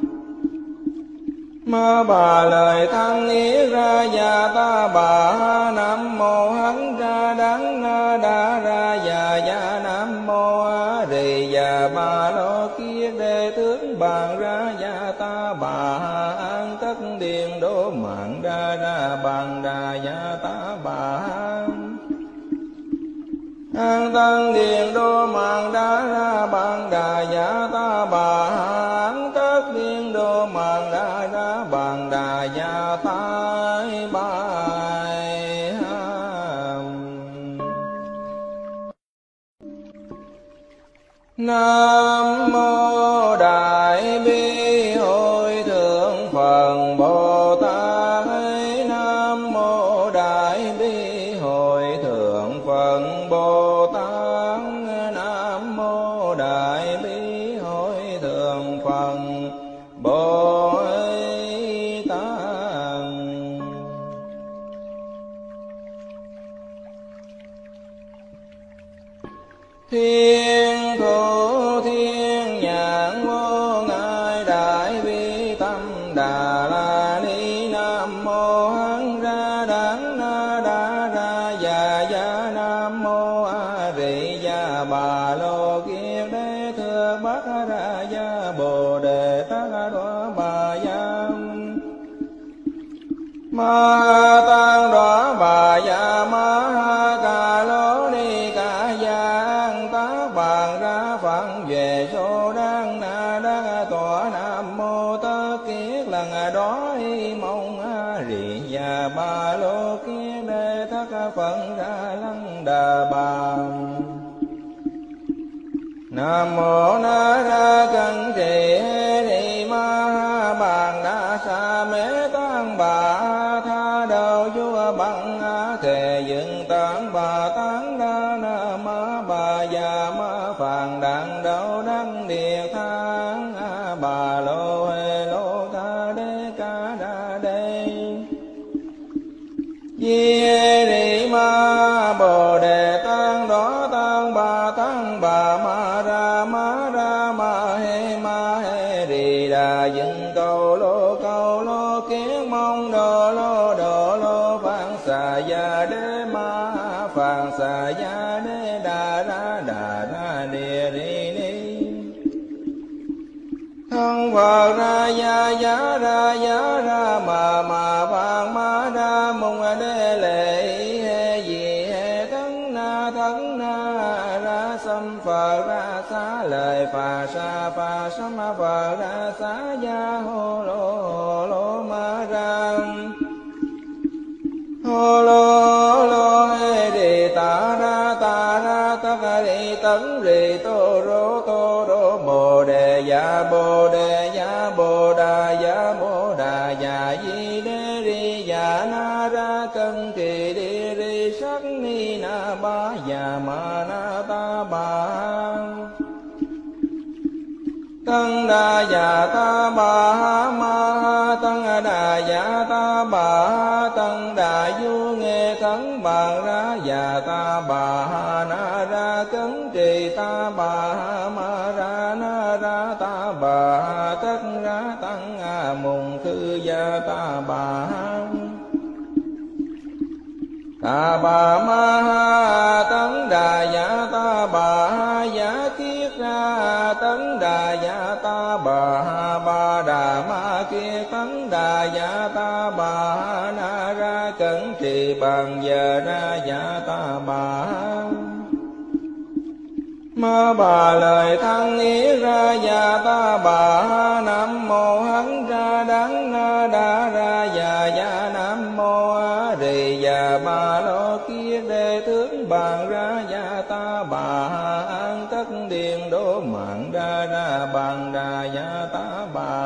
ma bà lời thăng ý ra ya ta bà ha nam mô hán ra đắng na đa ra ya ya nam mô a rì ya ba lo kia đề tướng bàn ra ya ta bà ha an tất điện đô mạng ra ra bàn đà ya ta bà ha an tân điện đô mạng đa ra bàn đà ya ta bà ha an tất điện đô mạng đa ra bàn đà ya ta Nam mô Đại Bi Hội Thượng Phật Bồ Tát. Nam mô Đại Bi Hội Thượng Phật Bồ Tát. Nam mô Đại Bi Hội Thượng Phật Bồ Tát. Thiên thủ thiên nhãn vô ngại Đại Bi Tâm Đà La Ni. Nam mô Hán Ra Đán Na Đa Ra Già Gia. Nam mô A Rị Gia Bà Lô Kiết Đế Thượng Bát Ra Gia Bồ Đề Tát Đoá Bà Gia Ma Tăng Đoá Bà Gia Ma Ca Lô Ni Ca Gia bàn ra phận về số đăng na đắc tọa. Nam mô Tất Kiết lần đó mong A Rị Gia Ba Lô Kiết Đế Thất Phận Ra Lăng Đà Bà. Nam mô Na Ra Cân Trì Ni Ma Bàn Đa Sa Mê Tăng Bà Tha Đầu Vua Bằng Thề Dựng Tán Bà Tán Đa Na Ma Bà Già Ma Phàn Đặng Đậu Đăng Địa Thang Bà Lô Hê Lô Tha Đế Ca Đa Đê Di Rị Ma Bồ Đề Tăng Đó Tăng Bà Ma Ra Ma Hê Rị Đà Dựng Cầu Lô Kiết Mong Đồ Lô Phạn Xà Gia Đế Ma Phạn Xà Gia Đế Đà Ra Địa Ri Ni. Thân Phật Ra Giá Ra Ma Phạn Ma Ra Mùng Đế Lệ Hê Di Hê Thắng Na Ra Xâm Phật Ra Xá Lời Phà Sám Phật Ra Xá Gia Hô Lô Ma Ra Hô Lô Hê Rị Ta Ra Tất Rị Tấn Rị Tô Rô Bồ Đề Dạ Bồ Đà Dạ Di Đế Ri Dạ Na Ra Cân Trì Đi Ri Sắc Ni Na Ba Dạ Ma Na Ta Ba Tăng Đà Dạ Ta Bà Ma Tăng Đà Dạ Ta Bà Tăng Đà Du Nghe Thắng Bàn Ra Dạ Ta Bà Na Ra Cấn Trì Ta Bà Ma Ra Na Ra Ta Bà Tất Ra Tăng Mùng Khư Gia Ta Bà Ma Tấn Đà Dạ Ta Bà Giả Kiết Ra Tấn Đà Dạ Ta Bà Đà Ma Kiết Tấn Đà Dạ Ta Bà Na Ra Cẩn Trì Bàn Giờ Ra Dạ Ta Bà Ma Bà Lời Thăng Ý Ra Dạ Ta Bà. Nam mô Hán Ra Đán Na Đa Ra Già Gia. Nam mô A Rị Gia Ba Lô Kiết Đế Tướng Bàn Ra Dạ Ta Bà An Tất Điền Đô Mạng Ra Bàn Đà Dạ Ta Bà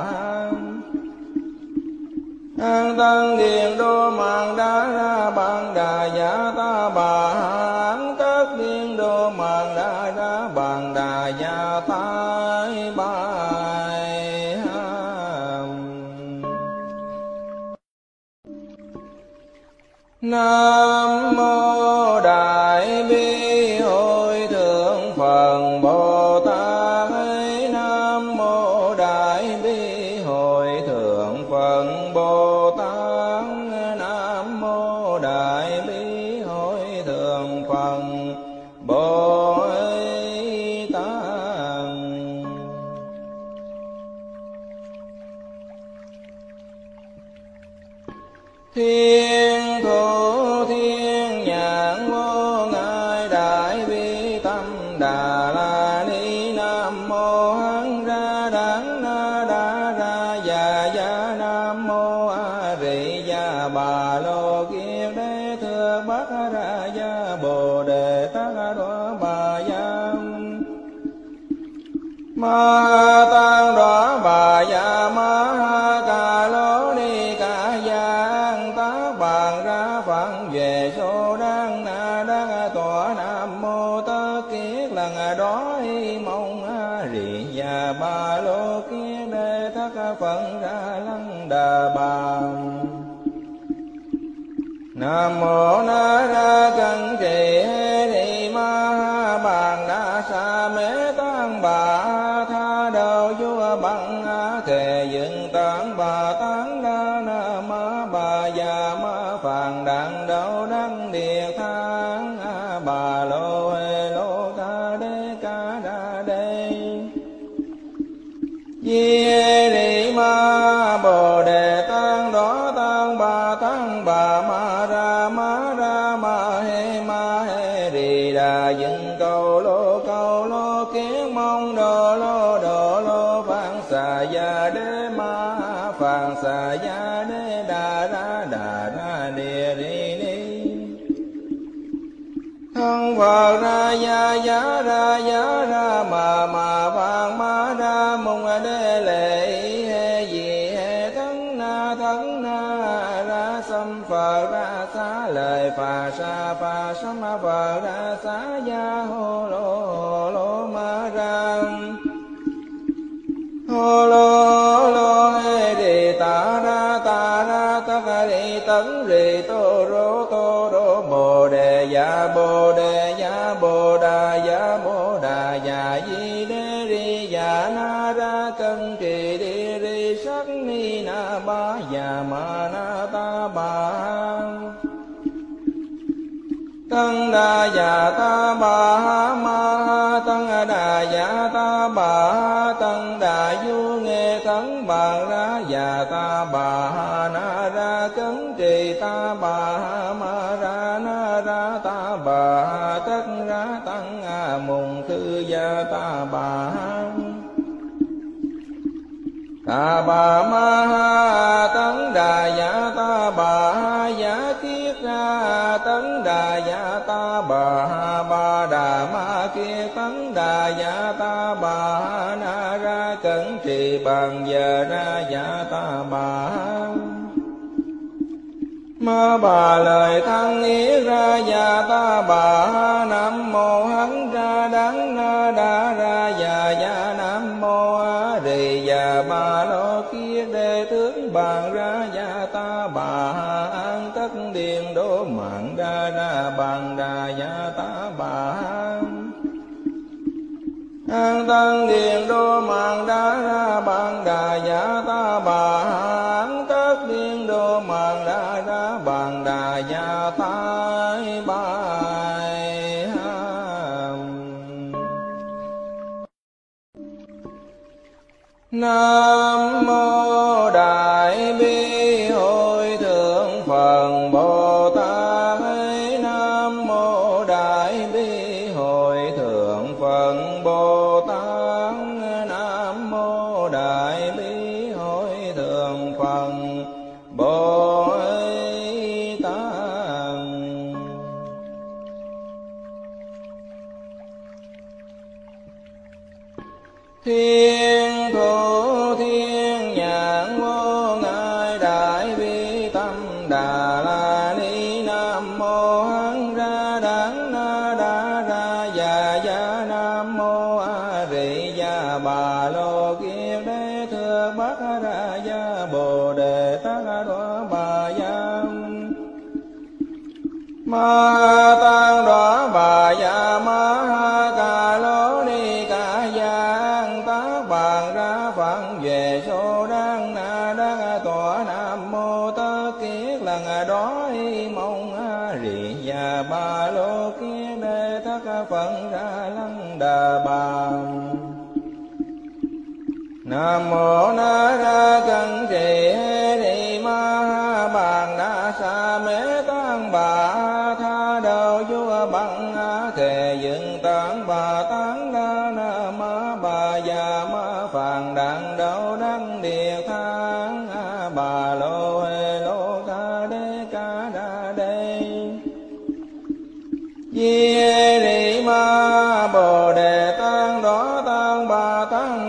An Tân Điền Đô Mạng Ra Bàn Đà Dạ Ta Bà An Tất Điền Đô Mạng Ra Bàn Đà Dạ Ta Bà. Nam mô Đại Bi Hội Thượng Phật Bồ Tát. Nam mô Đại Bi Hội Thượng Phật Bồ Tát. Nam mô Đại Bi Hội Thượng Phật Bồ Tát. Thiên thủ thiên nhãn vô ngại Đại Bi Tâm Đà La Ni. Nam mô Hán Ra Đán Na Đa Ra Già Gia. Nam mô A Rị Gia Bà Lô Kiết Đế Thượng Bát Ra Gia Bồ Đề Tát Đoá Bà Gia ma tăng đọa bà ya ma ca lô ni ca giang tác bàn ra phận về số đăng na đăng tọa nam mô tất kiết lần đó mong rì ya ba lô kiết đề thất phận ra lăng đà bà. Nam mô na ra cân trì ni ma bàn đa sa mê tăng bà tha đầu vua bằng thề dựng tán bà tán đa na ma bà già ma phàn đặng đậu đăng địa thang bà lô hê lô ca đê ca đa đê di hê ni ma bồ đề tăng đó tăng bà ma ra ma hê đi đà dựng cầu lô kiến mong đồ lô phạn xà ya đế ma phạn xà ya đế đà ra địa đi đi thân Phật ra ya ra mà phạn ma ra mong đế lệ hê gì hê thân na ra xâm Phật ra xá lời phà sám Phật ra xá ya hô lô ma ra hô lô hê đi ta ra tất đi tấn rì tô rô bồ đề ya bồ đà ya di đê ri ya na ra cân trì đi ri sắc ni na ba ya ma na ta ba tăng đà ya ta ba ma tăng đà ya ta ba tăng đà du nghe tấn bàn ra ya ta ba na ra cấn trì ta ba ma ra na ra ta ba tất ra tăng mùng thư ya ta ba ma tấn đà ya ta ba ya kiết ra tấn đà ya ta ba đà ma kiết tấn đà ya ta ba na ra cẩn trì bằng giờ ra ya ta ba ma bà lời thăng ý ra ya ta ba nam mô hán ra đắng na đa ra ya nam mô rì ya ba lô kia đề tướng bàn ra ya ta ba an tất điền đô mạng ra bàn đà ya ta ba an tăng điền đô mạng ra bàn đà ya ta ba an tất điền đô mạng ra bàn đà ya ta ba. Nam mô Đại Bi Hội Thượng Phật Bồ Tát. Nam mô Đại Bi Hội Thượng Phật Bồ Tát. Nam mô Đại Bi Hội Thượng Phật Bồ Tát. Thiên thủ thiên nhãn vô ngại đại bi tâm đà la ni. Nam mô hán ra đắng na đa ra ya nam mô a rì ya bà lô kiết đế thưa bát ra ya bồ đề tát đoá bà ya ma tăng đoá bà ya ma ca lô ni ca giang tác bàn ra phận về số đăng na đăng tọa nam mô tất kiết lần đó mong rì ya ba lô kiết đề thất phận ra lăng đà bà. Nam mô na ra cân trì ni ma bàn đa sa mê tăng bà tha đầu vua bằng thề dựng tán bà tán đa na ma bà già ma phàn đặng đậu đăng địa thang bà lô hê lô ca đa đê di hê ni ma bồ đề tăng đó tăng bà tăng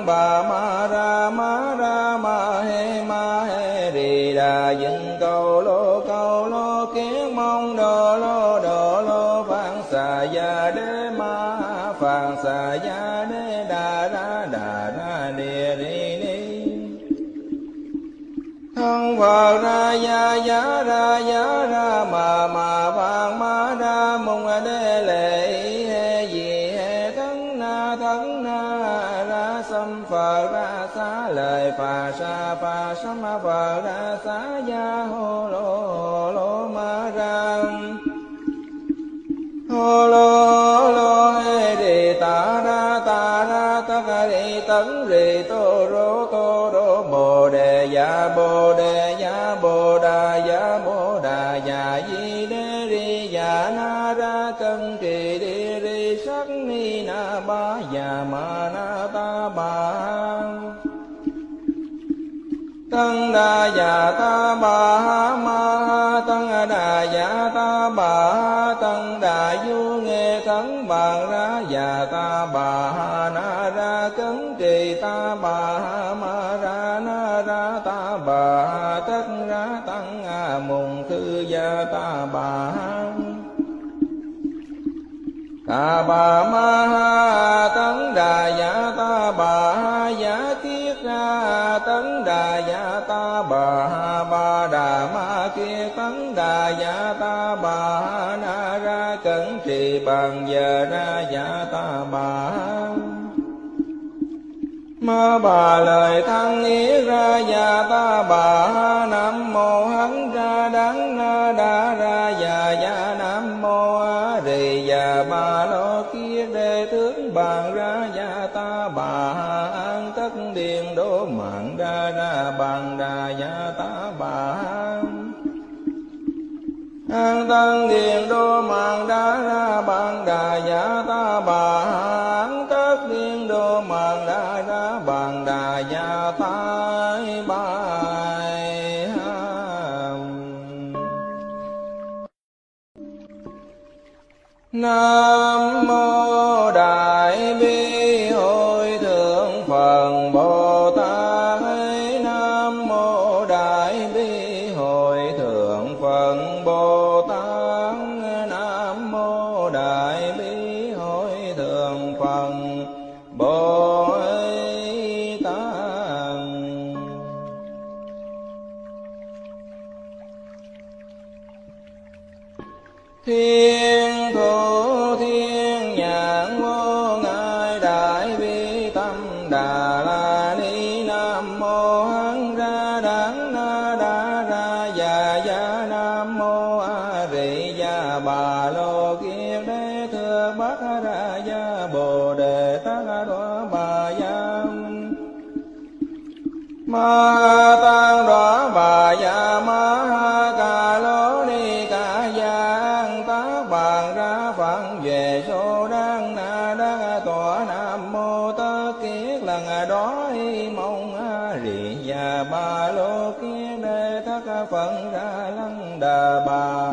Phật ra giá ra mà vang ma ra mùng đê lệ gì thân na ra xâm Phật ra xá lời phà sám Phật ra xá gia hô lô ma ra hô lô đi ta ra tất đi tấn đi tô rô bồ đề ya bồ đà ya di đê ri ya na ra cân kỳ đi ri sắc ni na ba ya ma na ta ba tăng đà ya ta ba ma tăng đà ya ta ba tăng đà du nghe thắng bàn ra ya ta ba na ra cấn trì ta ba ma ra na ra ta ba tất ra tăng mùng thư gia ta ba ma tấn đà ya ta ba giá kiết ra tấn đà ya ta ba đà ma kia tấn đà ya ta ba na ra cẩn trì bằng giờ ra ya ta ba ma bà lời thăng ý ra ya ta ba nam mô hán ra đắng na đa ra ya nam mô a rì ya ba lo kia đề tướng bàn ra ya ta ba an tất điền đô mạng ra bàn đà ya ta ba an tân điền đô mạng ra bàn đà ya ta ba an tất điền đô mạng ra bàn đà ya ta ba Nam mô Đại Bi Hội Thượng Phật Bồ Tát. Nam mô Đại Bi Hội Thượng Phật Bồ Tát. Nam mô Đại Bi Hội Thượng Phật Bồ Tát. Thiên thủ thiên nhãn vô ngại đại bi tâm đà la ni. Nam mô hán ra đắng na đa ra ya nam mô a rì ya bà lô kiết đế thưa bát ra ya bồ đề tát đoá bà ya ma tăng đoá bà ya ma ca lô ni ca giang tác bàn ra phận về số đăng na đăng tọa. Nam mô tất kiết lần đó mong a rì ya ba lô kiết đế thất phận ra lăng đà bà.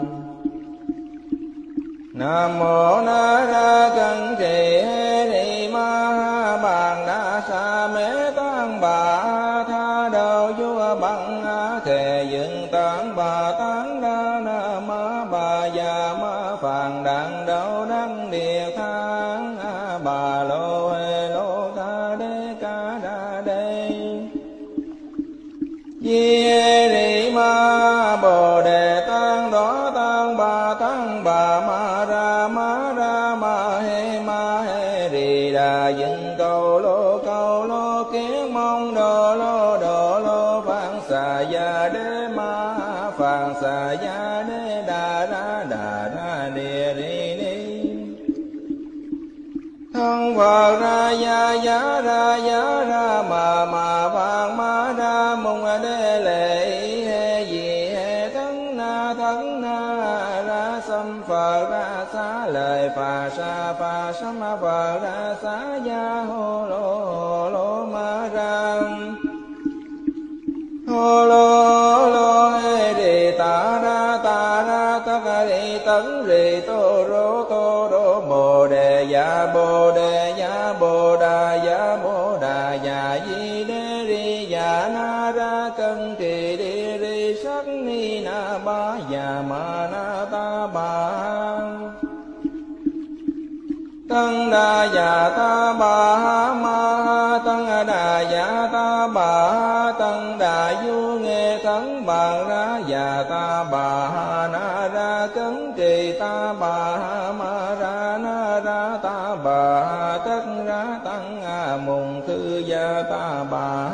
Nam mô na ra cân trì ni ma bàn đa sa mê tăng bà tha đầu vua bằng thề dựng tán bà tán đa na ma bà già ma phàn đặng đầu đăng địa thang bà lô hê lô ta đê ca đa đê di ri ma bồ đề tăng đó tăng bà ma ra ma he ri đà dựng cầu lô kiến mong đồ lô phạn xà ya đế ma phạn xà ya đế đà ra địa ri ni thân Phật ra ya ra mà phạn ma ra mùng đê lệ gì thân na ra xâm Phật ra xá lời phà sám Phật ra xá gia hô lô ma ra hô lô đi ta ra tất đi tấn đi tô rô bồ đề ya bồ đà ya di đê ri ya na ra cân kỳ đi ri sắc ni na ba ya ma na ta ba tăng đà ya ta ba ma tăng đà ya ta ba tăng đà du nghe thắng ta bà ma ra na ra ta bà tất ra tăng mùng khư gia ta bà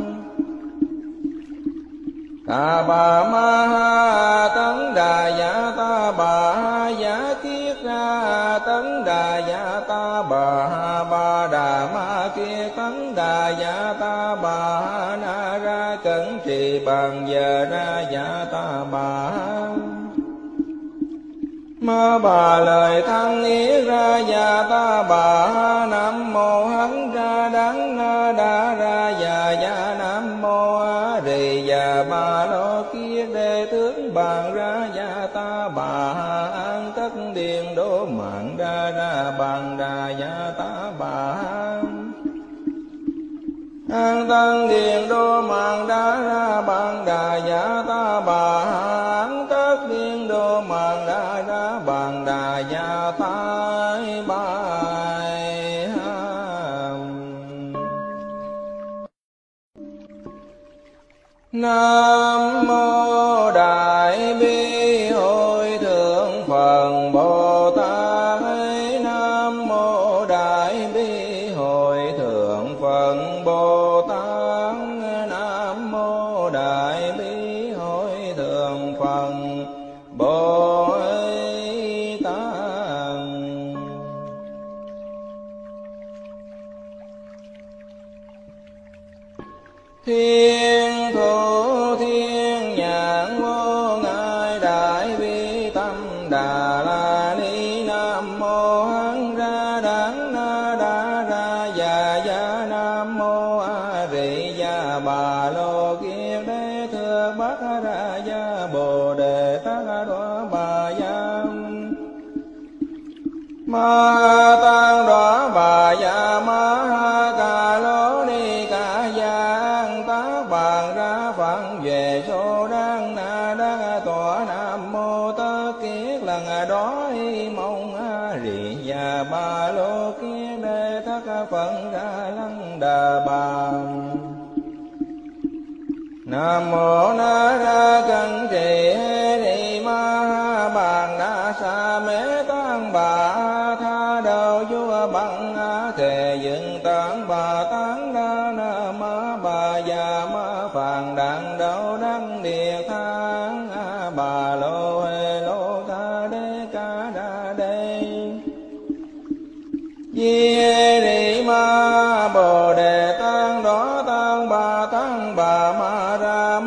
ta bà ma tấn đà dạ ta bà giả kiết ra tấn đà dạ ta bà ba đà ma kia tấn đà dạ ta bà na ra cẩn trì bằng giờ ra dạ ta bà ma bà lời thăng ý ra dạ ta bà nam mô hấn ra đắng na đa ra dạ dạ nam mô a rì dạ ba lô kia đề tướng bàn ra dạ ta bà an tất điện đô mạng ra ra bàn đà dạ ta bà an tăng điện đô mạng đa ra bàn đà dạ ta bà an tất điện đô mạng đa ra bàn đà dạ ta bài Nam mô Đại Bi Hội Thượng Phật Bồ Tát. Nam mô Đại Bi Hội Thượng Phật Bồ Tát. Nam mô Đại Bi Hội Thượng Phật Bồ Tát. Thiên thủ thiên nhãn vô ngại đại bi tâm đà la ni. Nam mô hán ra đắng na đa ra dạ dạ nam mô a rì dạ bà lô kiết đế thưa bát ra dạ bồ đề tát đoá bà dạ ma tăng đoá bà dạ ma ca lô ni ca giang tác bàn ra phận về số đăng na đăng tọa. Nam mô tất kiết lần đó mong a rì dạ ba lô kiết đế thất phận ra lăng đà bà. Nam mô na ra cẩn trì ni ma bàn đa sa mê tăng bà tha đầu vua bằng thề dựng tán bà tán đa na ma bà già ma phàn đặng đầu đăng địa thang bà lô hê lô ca đê ca đa đê di hê rì ma bồ đề tăng đó tăng bà ma ra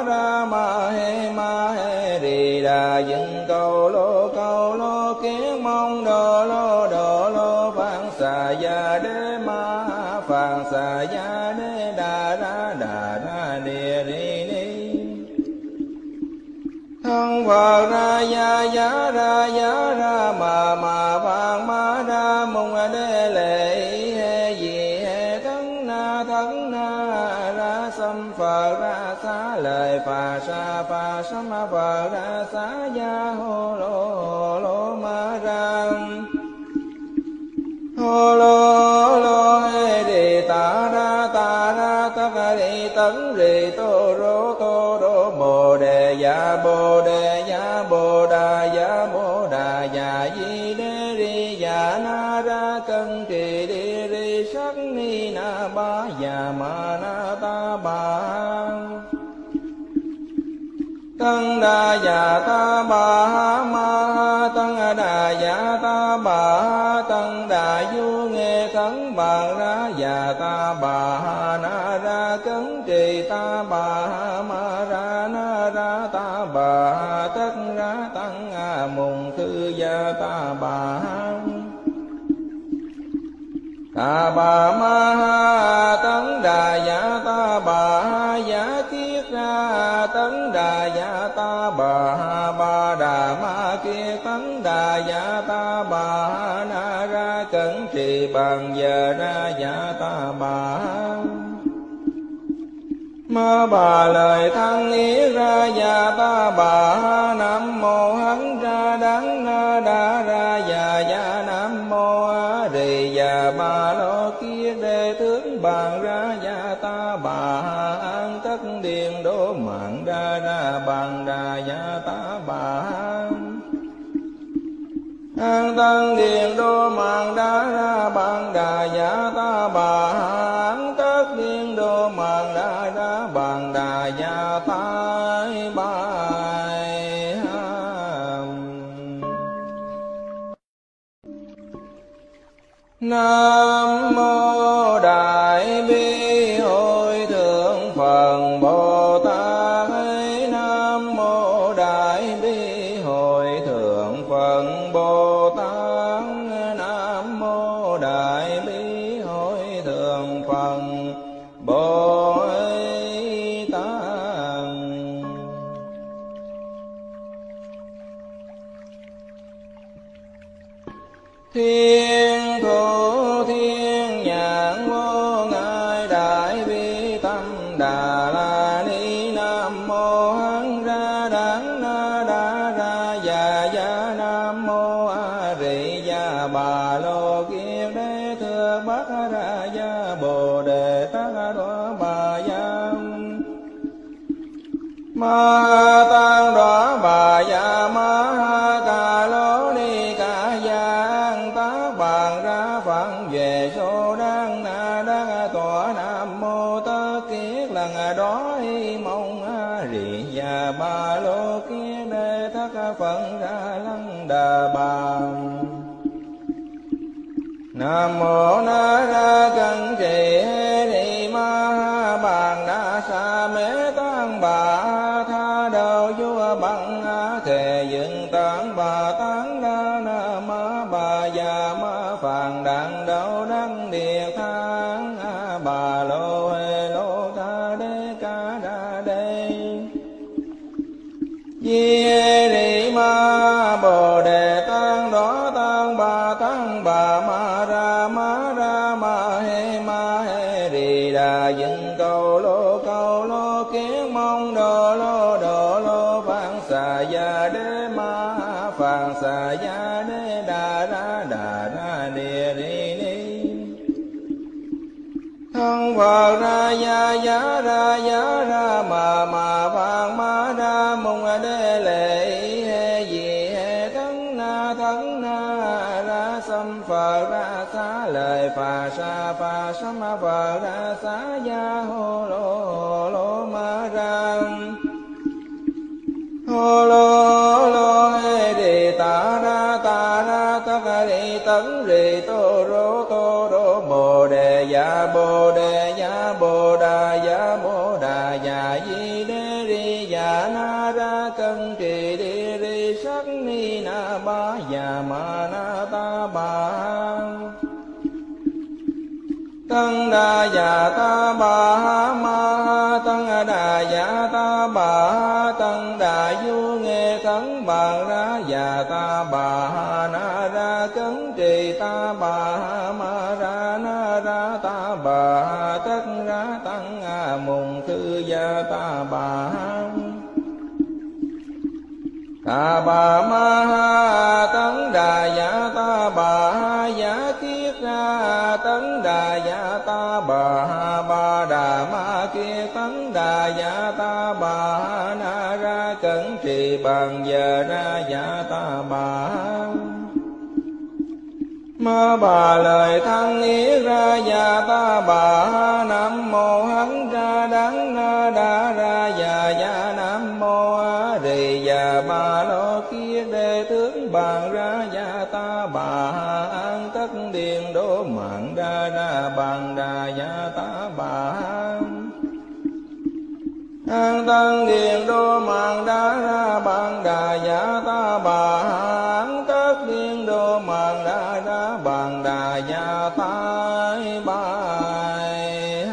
ma hê rì đà dựng cầu lô kiến mong đồ lô phạn xà gia đế ma phạn xà gia đế đà ra địa ri ni thân Phật ra giá ra mà phạn ma ra mùng đế lệ hê gì hê thân na ra xâm Phật ra xá lời phà sám Phật ra xá gia hô lô ma ra hô lô hê đi ta ra tất đi tấn rì tô rô bồ đề ya bồ đà ya di đế ri ya na ra cân trì đi ri sắc ni na ba ya ma na ta ba tăng đà ya ta ba ma tăng đà ya ta ba tăng đà du nghe tấn bàn ra ya ta ba na ra cấn trì ta ba ma ra na ra ta ba tất ra tăng mùng khư gia ta ba ta bà ma tấn đà dạ ta bà giả kiết ra tấn đà dạ ta bà ba đà ma kia tấn đà dạ ta bà na ra cẩn trì bằng giờ ra dạ ta bà ma bà lời thăng ý ra dạ ta bà nam mô hấn ra đắng na đa ra dạ dạ nam mô a rì dạ ba lô kia đề tướng bàn ra dạ ta bà an tất điện đô mạng ra ra bàn đà dạ ta bà an tăng điện đô mạng đa ra bằng đà giả ta bà an tất điện đô mạng đa ra bằng đà giả tai bài. Nam mô Đại Bi Hội Thượng Phật Bồ Tát. Nam mô Đại Bi Hội Thượng Phật Bồ Tát. Nam mô Đại Bi Hội Thượng Phật Bồ Tát. Thiên thủ thiên nhãn vô ngại đại bi tâm đà la ni. Nam mô hán ra đán na đa ra già gia. Nam mô a rị gia bà lô kiết đế thưa bát ra gia bồ đề tát đoá bà gia. Ma tăng đoá bà gia ma ca lô ni ca gia. Bàn ra phận về số đăng na đăng tọa. Nam mô tất kiết lần đó mong a rị gia ba lô kiết đế thất phận ra lăng đà bà. Nam mô na ra cân trì hê ni ma bàn đa sa mê tăng bà. Tha đầu vua bằng thề dựng tán bà tán đa na ma bà già ma phàn đàn đau đăng địa thang bà lô hê lô tha đế ca đa đê. Di hê ni ma bồ đề tăng đó tăng bà ma ra ma hê rì đà dựng cầu lô kiến mong đồ lô phạn xà gia đế ma phạn xà gia đế đà ra địa ri ni. Thân Phật ra giá ra mà phạn ma ra mùng đế lệ hê gì hê thân na ra xâm Phật ra xá lời phà sám Phật ra xá gia hô lô ma ra. Hô lô hê đi ta ra tất đi tấn rì tô rô bồ đề ya bồ đà ya di đê ri ya na ra cân trì đi ri sắc ni na ba ya ma na ta ba. Tăng đà ya ta ba ma tăng đà ya ta ba. Tăng đà du nghe thắng bàn ra ya ta ba na ra cấn trì ta ba ma ra na ra ta ba. Tất ra tăng mùng thư gia ta ba. Ta bà ma tấn đà ya ta bà giá kiết ra tấn đà ya ta bà đà ma kia tấn đà ya ta bà na ra cẩn trì bằng giờ ra ya ta bà. Ma bà lời thăng ý ra ya ta bà. Nam mô hán ra đắng na đa ra ya nam mô a rì già bà lô kiết đế tướng bàn ra ya ta bà. An tất điện đô mạng đa ra bàn đà ya ta bà. An tăng điện đô mạng đa ra bàn đà ya ta bà. An tất điện đô mạng đa ra bàn đà ya tai bài.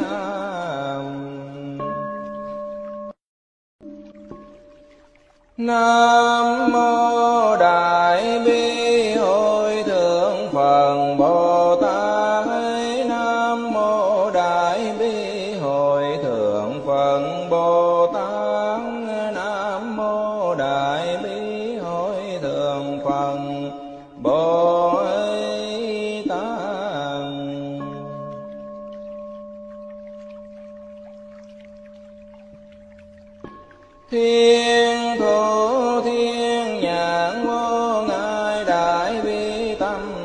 Nam mô Đại Bi Hội Thượng Phật Bồ Tát. Nam mô Đại Bi Hội Thượng Phật Bồ Tát. Nam mô Đại Bi Hội Thượng Phật Bồ Tát. Thiên thủ thiên nhãn vô ngại đại bi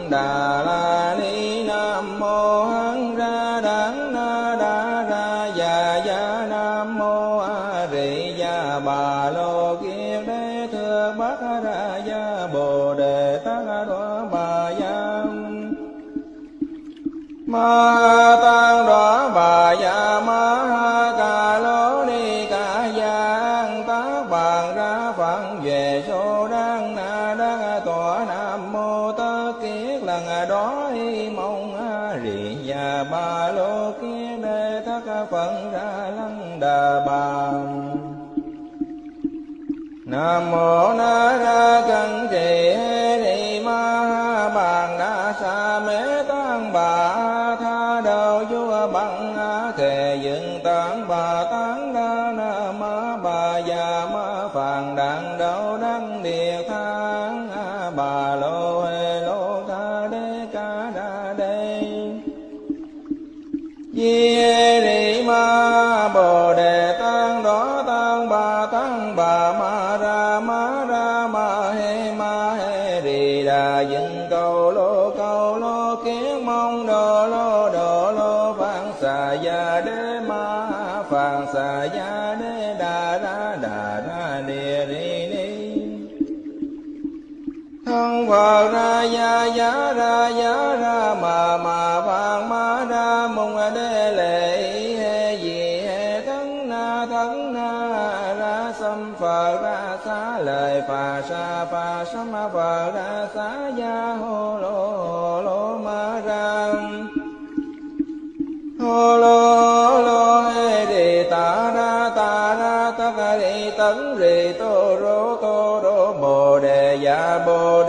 lăng đà la ni. Nam mô hán ra đắng na đa ra già ya. Nam mô a di đà bà lô kiết đế thượng bát ra ya bồ đề tát đoá bà ya. Ma tăng đoá bà ya ma ha ca lô ni ca giang tác bàn ra phận về số đăng na đăng tọa. Nam mô tất kiết lần đó mong a di đà bà lô kiết đế thất phận ra lăng đà bà. Nam mô na ra cân trì hê ni ma ha bàn đa sa mê tăng bà tha đầu vua bằng thề dựng tán bà tán đa na ma bà già ma phàn đàn đầu đăng địa thang bà lô hê lô tha đế ca đa đê. Di hê ni ma bồ đề tăng đó tăng bà ma ra ma hê đi đà dựng cầu lô kiến mong đồ lô phạn xà ya đế ma phạn xà ya đế đà ra địa ri ni. Thân Phật ra ya ra mà phạn ma ra mong đế lệ hê gì hê thân na ra xâm Phật ra xá lời phà sám Phật ra xá ya hô lô ma ra hô lô hê đi ta ra tất đi tấn rì tô rô bồ đề ya bồ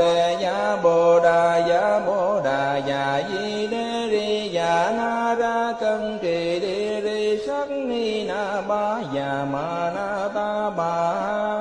đà ya di đế ri ya na ra cân trì đi ri sắc ni na ba ya ma na ta ba.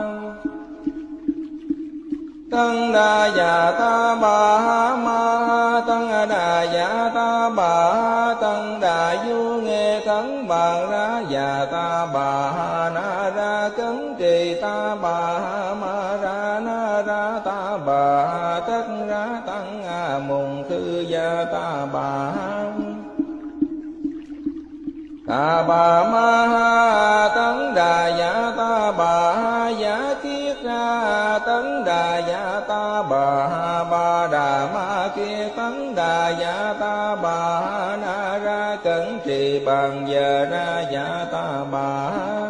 Tăng đà ya ta ba ma tăng đà ya ta ba tăng đà du nghe tấn bàn ra ya ta ba na ra cấn trì ta ba ma ra na ra ta ba tất ra tăng mùng thư ya ta ba. Ta bà ma ha tấn đà ya ta bà ha ya kiết ra tấn đà ya ta bà ha ba đà ma kia tấn đà ya ta bà ha na ra cẩn trì bằng giờ ra ya ta bà ha.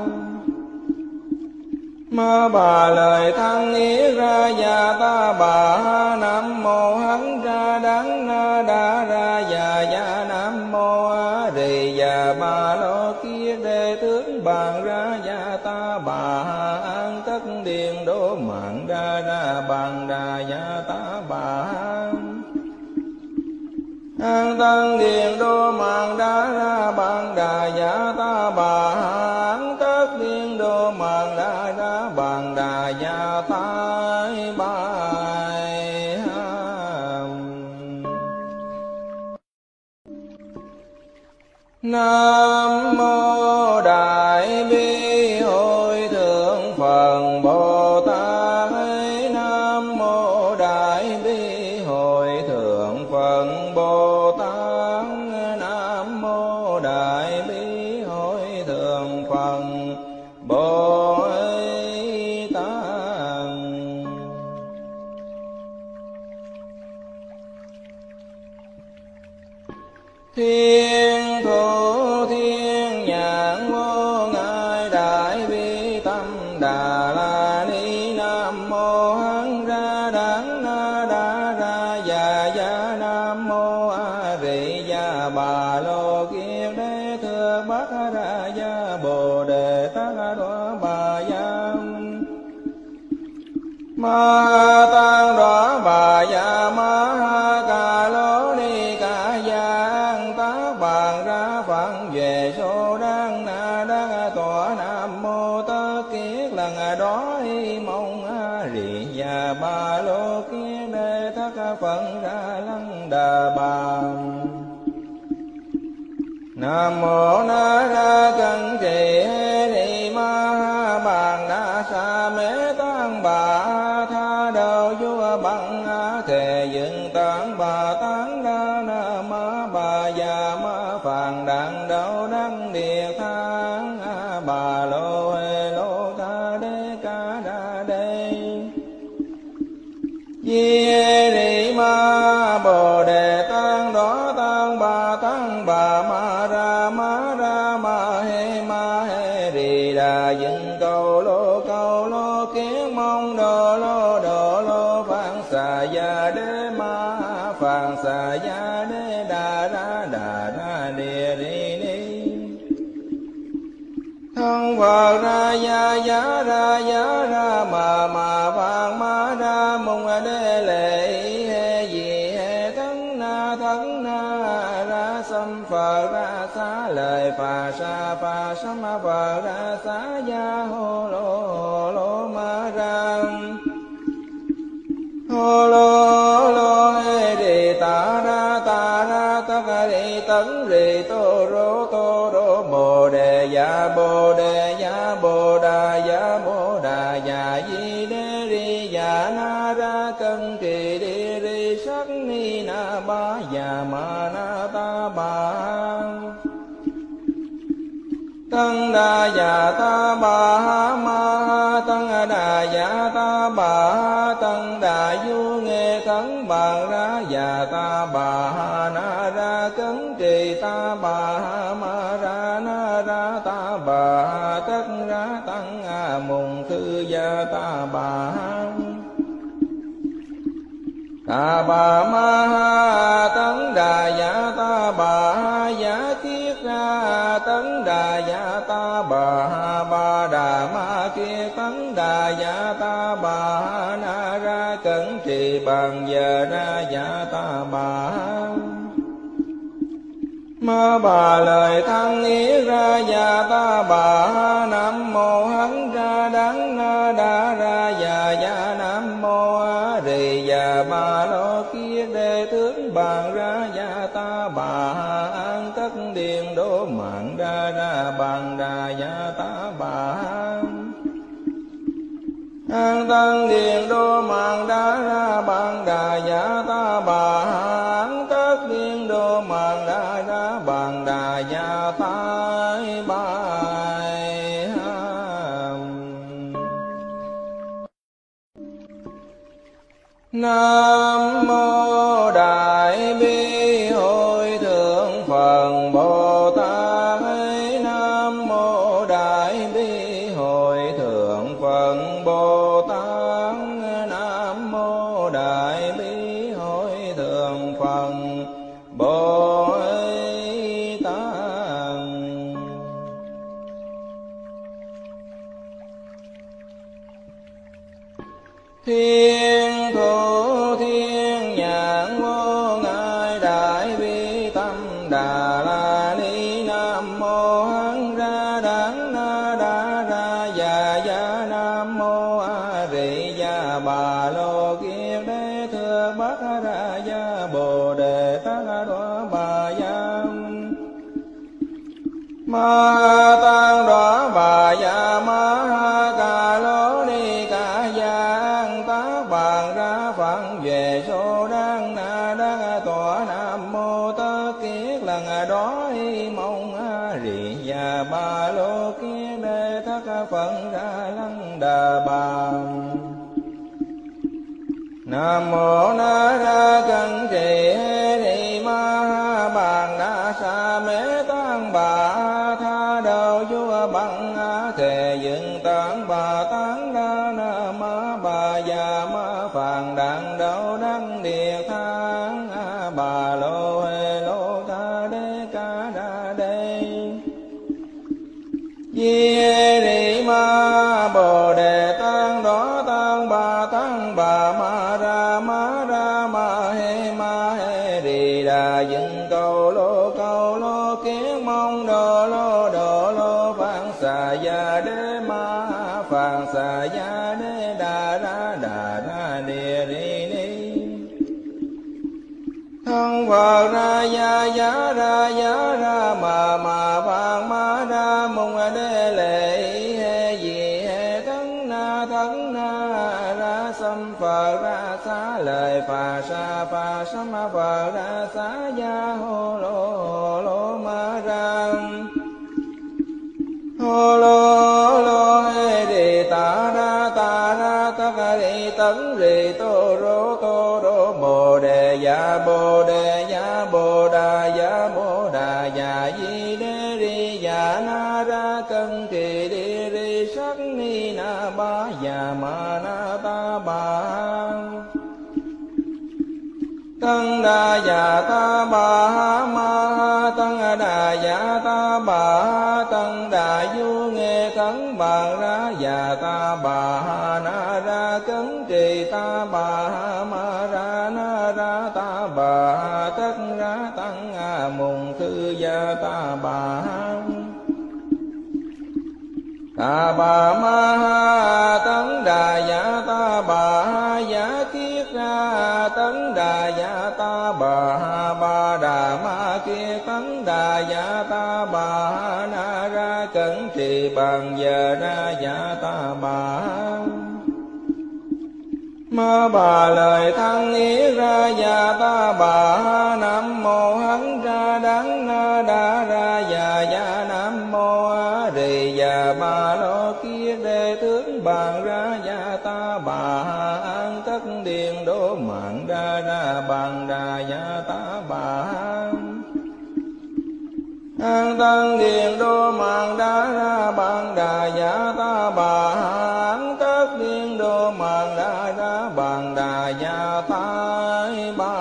Ma bà lời thăng ý ra ya ta bà ha. Nam mô hán ra đắng na đa ra ya nam mô a di đà bà lô kiết đế tướng bàn ra ya ta bà ha. An tất điện đô mạng ra bàn đà ya ta bà ha. An tân điện đô mạng ra bàn đà ya ta bà ha. An tất điện đô mạng ra bàn đà ya ta bà. Nam mô Đại Bi Hội Thượng Phật Bồ Tát. Nam mô Đại Bi Hội Thượng Phật Bồ Tát. Nam mô Đại Bi Hội Thượng Phật Bồ Tát. Thiên thủ thiên nhãn vô ngại đại bi tâm đà la ni. Nam mô hán ra đắng na đa ra ya. Nam mô a di đà bà lô kiết đế thượng bát ra ya bồ đề tát đoá bà ya. Ma tăng đoá bà ya ma ha ca lô ni ca giang tác bàn ra phận về số đăng na đăng tọa. Nam mô tất kiết lần đó mong a di đà bà lô kiết đế thất phận ra lăng đà bà. Nam mô na ra cân trì hê ni ma ha bàn đa sa mê tăng bà tha đầu vua bằng thề dựng tán bà tán đa na ma bà già ma phàn đặng đậu đăng địa thang bà lô hê lô ta đê ca đa đê di hê rì ma bồ đề tăng đó tăng bà ma ra ma hê rì đà dựng cầu lô kiến mong đồ lô phạn xà gia đế ma phạn xà gia đế đà ra địa ri ni thân Phật ra giá ra mà phạn ma ra mùng đế lệ hê gì hê thân na ra xâm Phật ra xá lời phà sám Phật ra xá gia hô lô ma ra hô lô hê rì ta ra tất rì tấn rì tô rô bồ đề ya bồ đà ya di đê ri ya na ra cân kỳ đi ri sắc ni na ba ya ma na ta ba tăng đà ya ta ba ma tăng đà ya ta ba tăng đà du nghe thắng bàn ra ya ta ba na ra cấn trì ta ba ma ra na ra ta ba tất ra tăng mùng thư gia ta ba ma tấn đà ya ta ba giá thiết ra tấn đà ya ta ba đà ma kia tấn đà ya ta ba na ra cẩn trì bằng giờ ra ya ta ba ma bà lời thăng ý ra ya ta ba nam mô hán ra đắng na đa ra ya nam mô a rì ya ba lo kia đề tướng bàn ra ya ta ba an tất điền đô mạng ra bàn đà ya ta ba an tăng điền đô mạng ra bàn đà ya ta ba an tất điền đô mạng ra bàn đà ya ta ba Nam mô Đại Bi Hội Thượng Phật Bồ Tát. Nam mô Đại Bi Hội Thượng Phật Bồ Tát. Nam mô Đại Bi Hội Thượng Phật Bồ Tát. Thiên thủ thiên nhãn vô ngại đại bi tâm đà la ni. Nam mô hán ra đắng na đa ra ya nam mô a rì ya bà lô kiếp đế thưa bát ra ya bồ đề tát đoá bà ya ma tăng đoá bà ya ma ca lô ni ca giang tác bàn ra phận về số đăng na đăng tọa. Nam mô tất kiết lần đó mong a rì ya ba lô kiết đế thất phận ra lăng đà bà. Nam mô na ra cân trì hê rì ma bàn na sa mê tăng bà tha đầu vua bằng thề dựng tán bà tán đa na ma bà già ma phàn đặng đậu đăng địa thang bà lô hê lô ta đê ca đa đê di hê rì ma bồ đề tăng đó tăng bà ma ra ma hê rì đà dựng cầu lô kiến mong đồ lô phạn xà gia đế ma phạn xà gia đế đà ra địa ri ni thân Phật ra giá ra mà phạn ma ra mùng đế lệ hê gì hê thân na ra xâm Phật ra xá lời phà pha sam phật ra xá gia hô lô ma ra hô lô hê đi ta ra tất ri tấn ri tô rô bồ đề ya bồ đà ya di đê ri ya na ra cân kỳ đi ri sắc ni na ba ya ma na ta ba tăng đà ya ta ba ma tăng đà ya ta ba tăng đà du nghe thắng bàn ra ya ta ba na ra cấn trì ta ba ma ra na ra ta ba tất ra tăng mùng thư gia ta ba ma tấn đà ya ta ba ya kiết ra tấn đà ya ta ba đà ma kia tấn đà ya ta ba na ra cẩn trì bằng giờ ra ya ta ba ma bà lời thăng ý ra ya ta ba nam mô hán ra đắng na đa ra ya nam mô a rì ya ba lo kia đề tướng bàn ra ya ta ba an tất điện đô mạng ra bàn đà ya ta ba an tăng điện đô mạng ra bàn đà ya ta ba an tất điện đô mạng ra bàn đà ya ta ba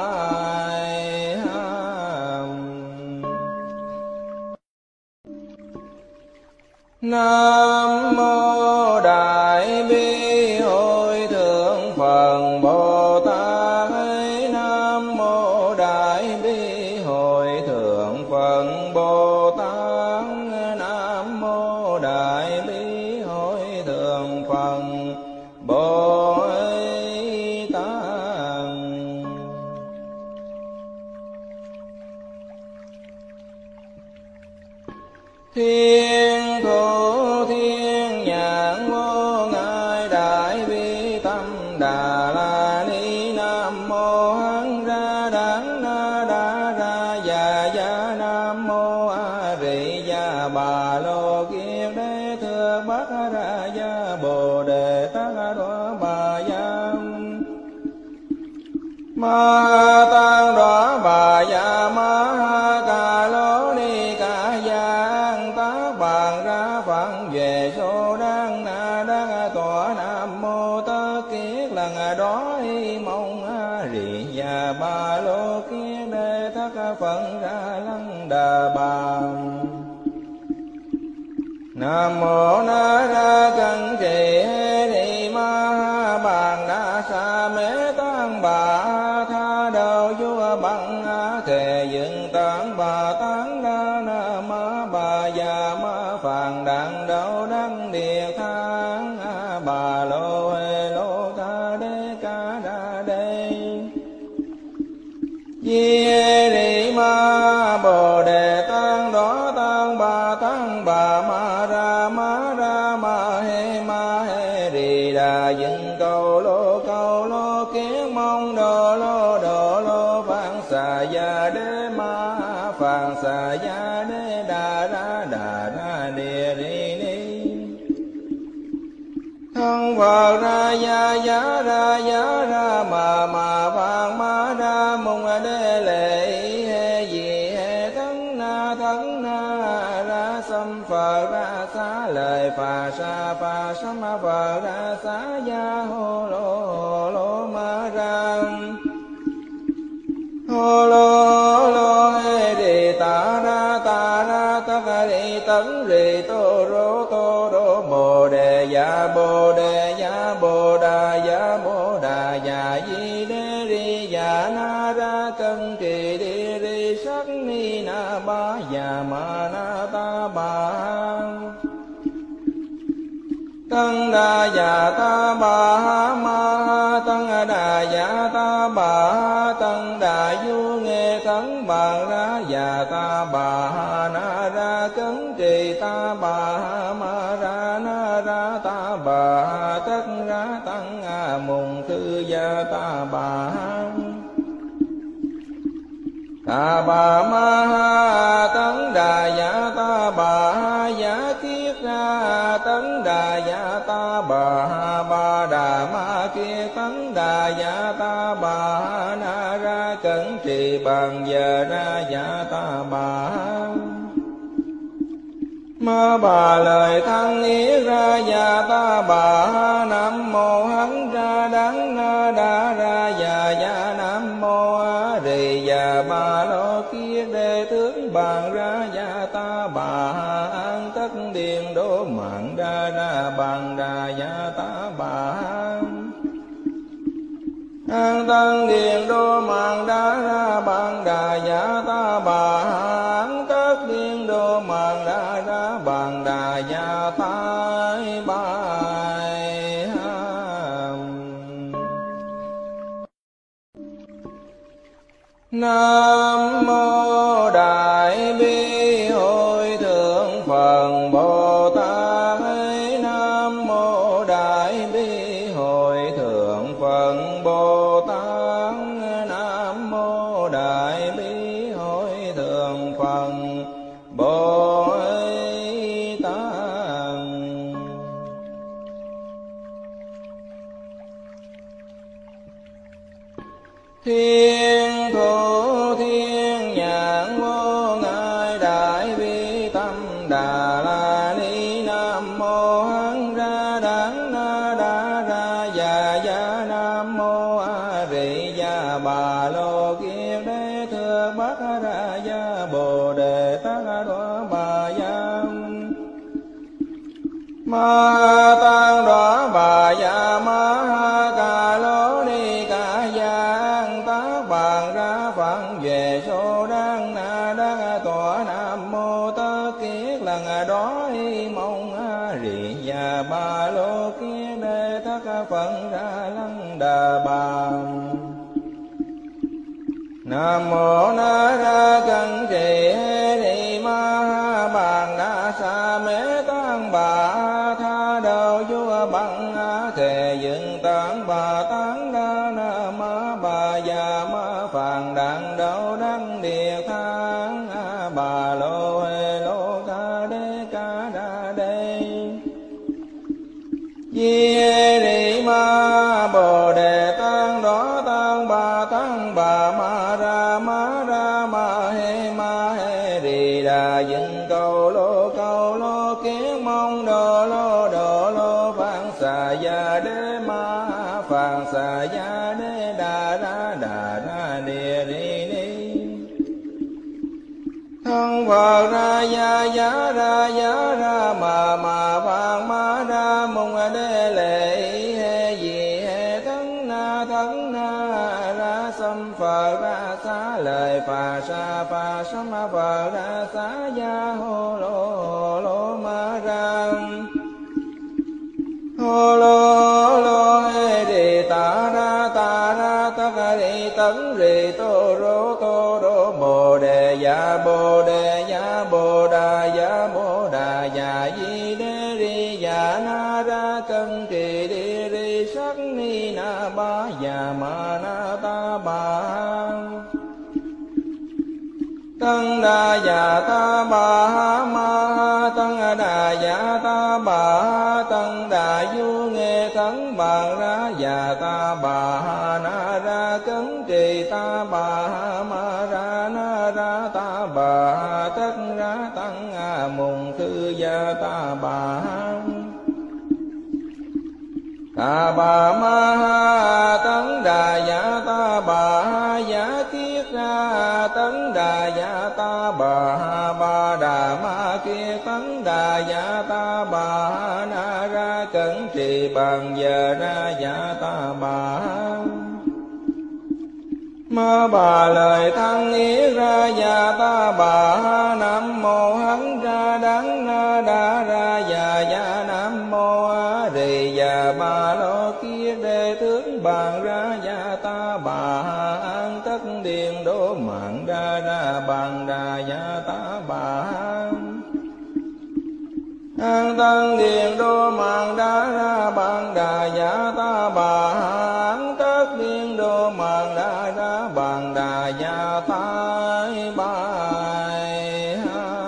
Nam mô Đại Bi Hội Thượng Phật Bồ Tát. Nam mô Đại Bi Hội Thượng Phật Bồ Tát. Nam mô Đại Bi Hội Thượng Phật Bồ Tát. Thiên thủ thiên nhãn vô ngại đại bi tâm đà la ni. Nam mô hán ra đắng na đa ra ya nam mô a rì ya bà lô kiết đế thưa bát ra ya bồ đề tát đoá bà ya ma tăng đoá bà ya ma ca lô ni ca giang tác bàn ra phận về số đăng na đăng tọa. Nam mô tất kiết lần đó y mong a rì ya ba lô kiết đế thất phận ra lăng đà bà. Nam mô na ra cân trì hê ni ma bàn đa sa mê tăng bà tha đầu vua bằng thề dựng tán bà tán đa na ma bà già ma phàn đàn đầu đăng địa thang bà lô hê lô ta đê ca đa đê di hê ni ma bồ đề tăng đó tăng bà ma ra ma hê rì đà dựng cầu lô kiến mong đồ lô phạn xà ya đế ma phạn xà ya đế đà ra địa ri ni thân Phật ra ya ra mà phạn ma ra mong đế lệ hê gì hê thân na ra xâm Phật ra xá lời phà sam Phật ra xá ya hô lô ma ra hô lô hê đi ta ra tất ri tấn ri tô rô bồ đề ya bồ đà ya di đê ri ya na ra cân kỳ đi ri sắc ni na ba ya ma na ta ba tăng đà ya ta ba ma tăng đà ya ta ba tăng đà du nghe thắng bàn ra ya ta ba na ra cấn trì ta ba ma ra na ra ta ba tất ra tăng mùng thư gia ta ba ta bà ma ha tấn đà dạ ta bà ha giả kiết ra tấn đà dạ ta bà ha ba đà ma kiết tấn đà dạ ta bà ha na ra cẩn trì bằng giờ ra dạ ta bà ha ma bà lời thân ý ra dạ ta bà ha nam mô hán ra đắng na đa ra dạ dạ nam mô a rì dạ ba lo kia đề tướng bàn ra dạ ta bà ha an tất điện đô mạng ra ra bàn đà dạ ta bà ha an tân điện đô mạng đa ra bàn đà dạ ta bà ha an tất điện đô mạng đa ra bàn đà dạ ta bài Nam mô Đại Bi Hội Thượng Phật Bồ Tát. Nam mô Đại Bi Hội Thượng Phật Bồ Tát. Nam mô Đại Bi Hội Thượng Phật Bồ Tát. Thiên thủ thiên nhãn vô ngại đại bi tâm đà la ni. Nam mô hán ra đắng na đa ra dạ dạ nam mô a rì dạ bà lô kiết đế thưa bát ra dạ bồ đề tát đoá bà dạ ma tăng đoá bà dạ ma ca lô ni ca giang tác bàn ra phận về số đăng na đắc tọa. Nam mô tất kiết lần đó mong a rì dạ ba lô kiết đế thất phận ra lăng đà bà. Nam mô na ra cẩn trì ni ma bàn đa sa mê tăng bà tha đầu vua bằng thề dựng tán bà tán đa na ma bà già ma phàn đàn đầu đăng địa thang bà lô hê lô ca đa đê di hê rì ma bồ đề tăng đó tăng bà ma ra ma hê rì đà dựng cầu lô kiến mong đồ lô phạn xà gia đế ma phạn xà gia đế đà ra địa ri ni thân Phật ra giá ra mà phạn ma ra mong đế lệ hê gì hê thân na ra xâm Phật ra xá lời phà sám Phật ra xá gia hô lô ma ra hô lô hê rì ta ra tất rì tấn rì tô rô bồ đề dạ bồ đà dạ di đế ri dạ na ra cân trì đi ri sắc ni na ba dạ ma na ta ba tăng đà dạ ta bà ha ma tăng đà dạ ta bà ha tăng đà du nghe thắng bàn ra dạ ta bà ha na ra cấn trì ta bà ha ma ra na ra ta bà ha tất ra tăng mùng thư gia ta bà ha ta bà ma ha tấn đà dạ ta bà ha giả kiết ra tấn đà dạ ta bà ha ba đà ma kia tấn đà dạ ta bà ha na ra cẩn trì bằng giờ ra dạ ta bà ha ma bà lời thân ý ra dạ ta bà ha nam mô hán ra đắng na đa ra dạ dạ nam mô a rì dạ ba lo kia đề tướng bàn ra dạ ta bà ha an tất điện đô mạng ra ra bàn đà dạ ta bà ha an tân điện đô mạng đa ra bàn đà dạ ta bà ha an tất điện đô mạng đa ra bàn đà gia tai bài.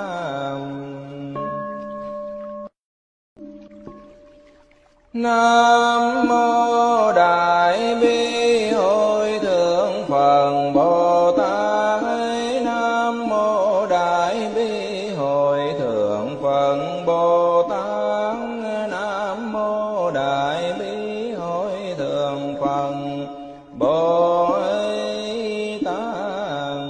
Nam mô Đại Bi Hội Thượng Phật Bồ Tát. Nam mô Đại Bi Hội Thượng Phật Bồ Tát. Nam mô Đại Bi Hội Thượng Phật Bồ Tát.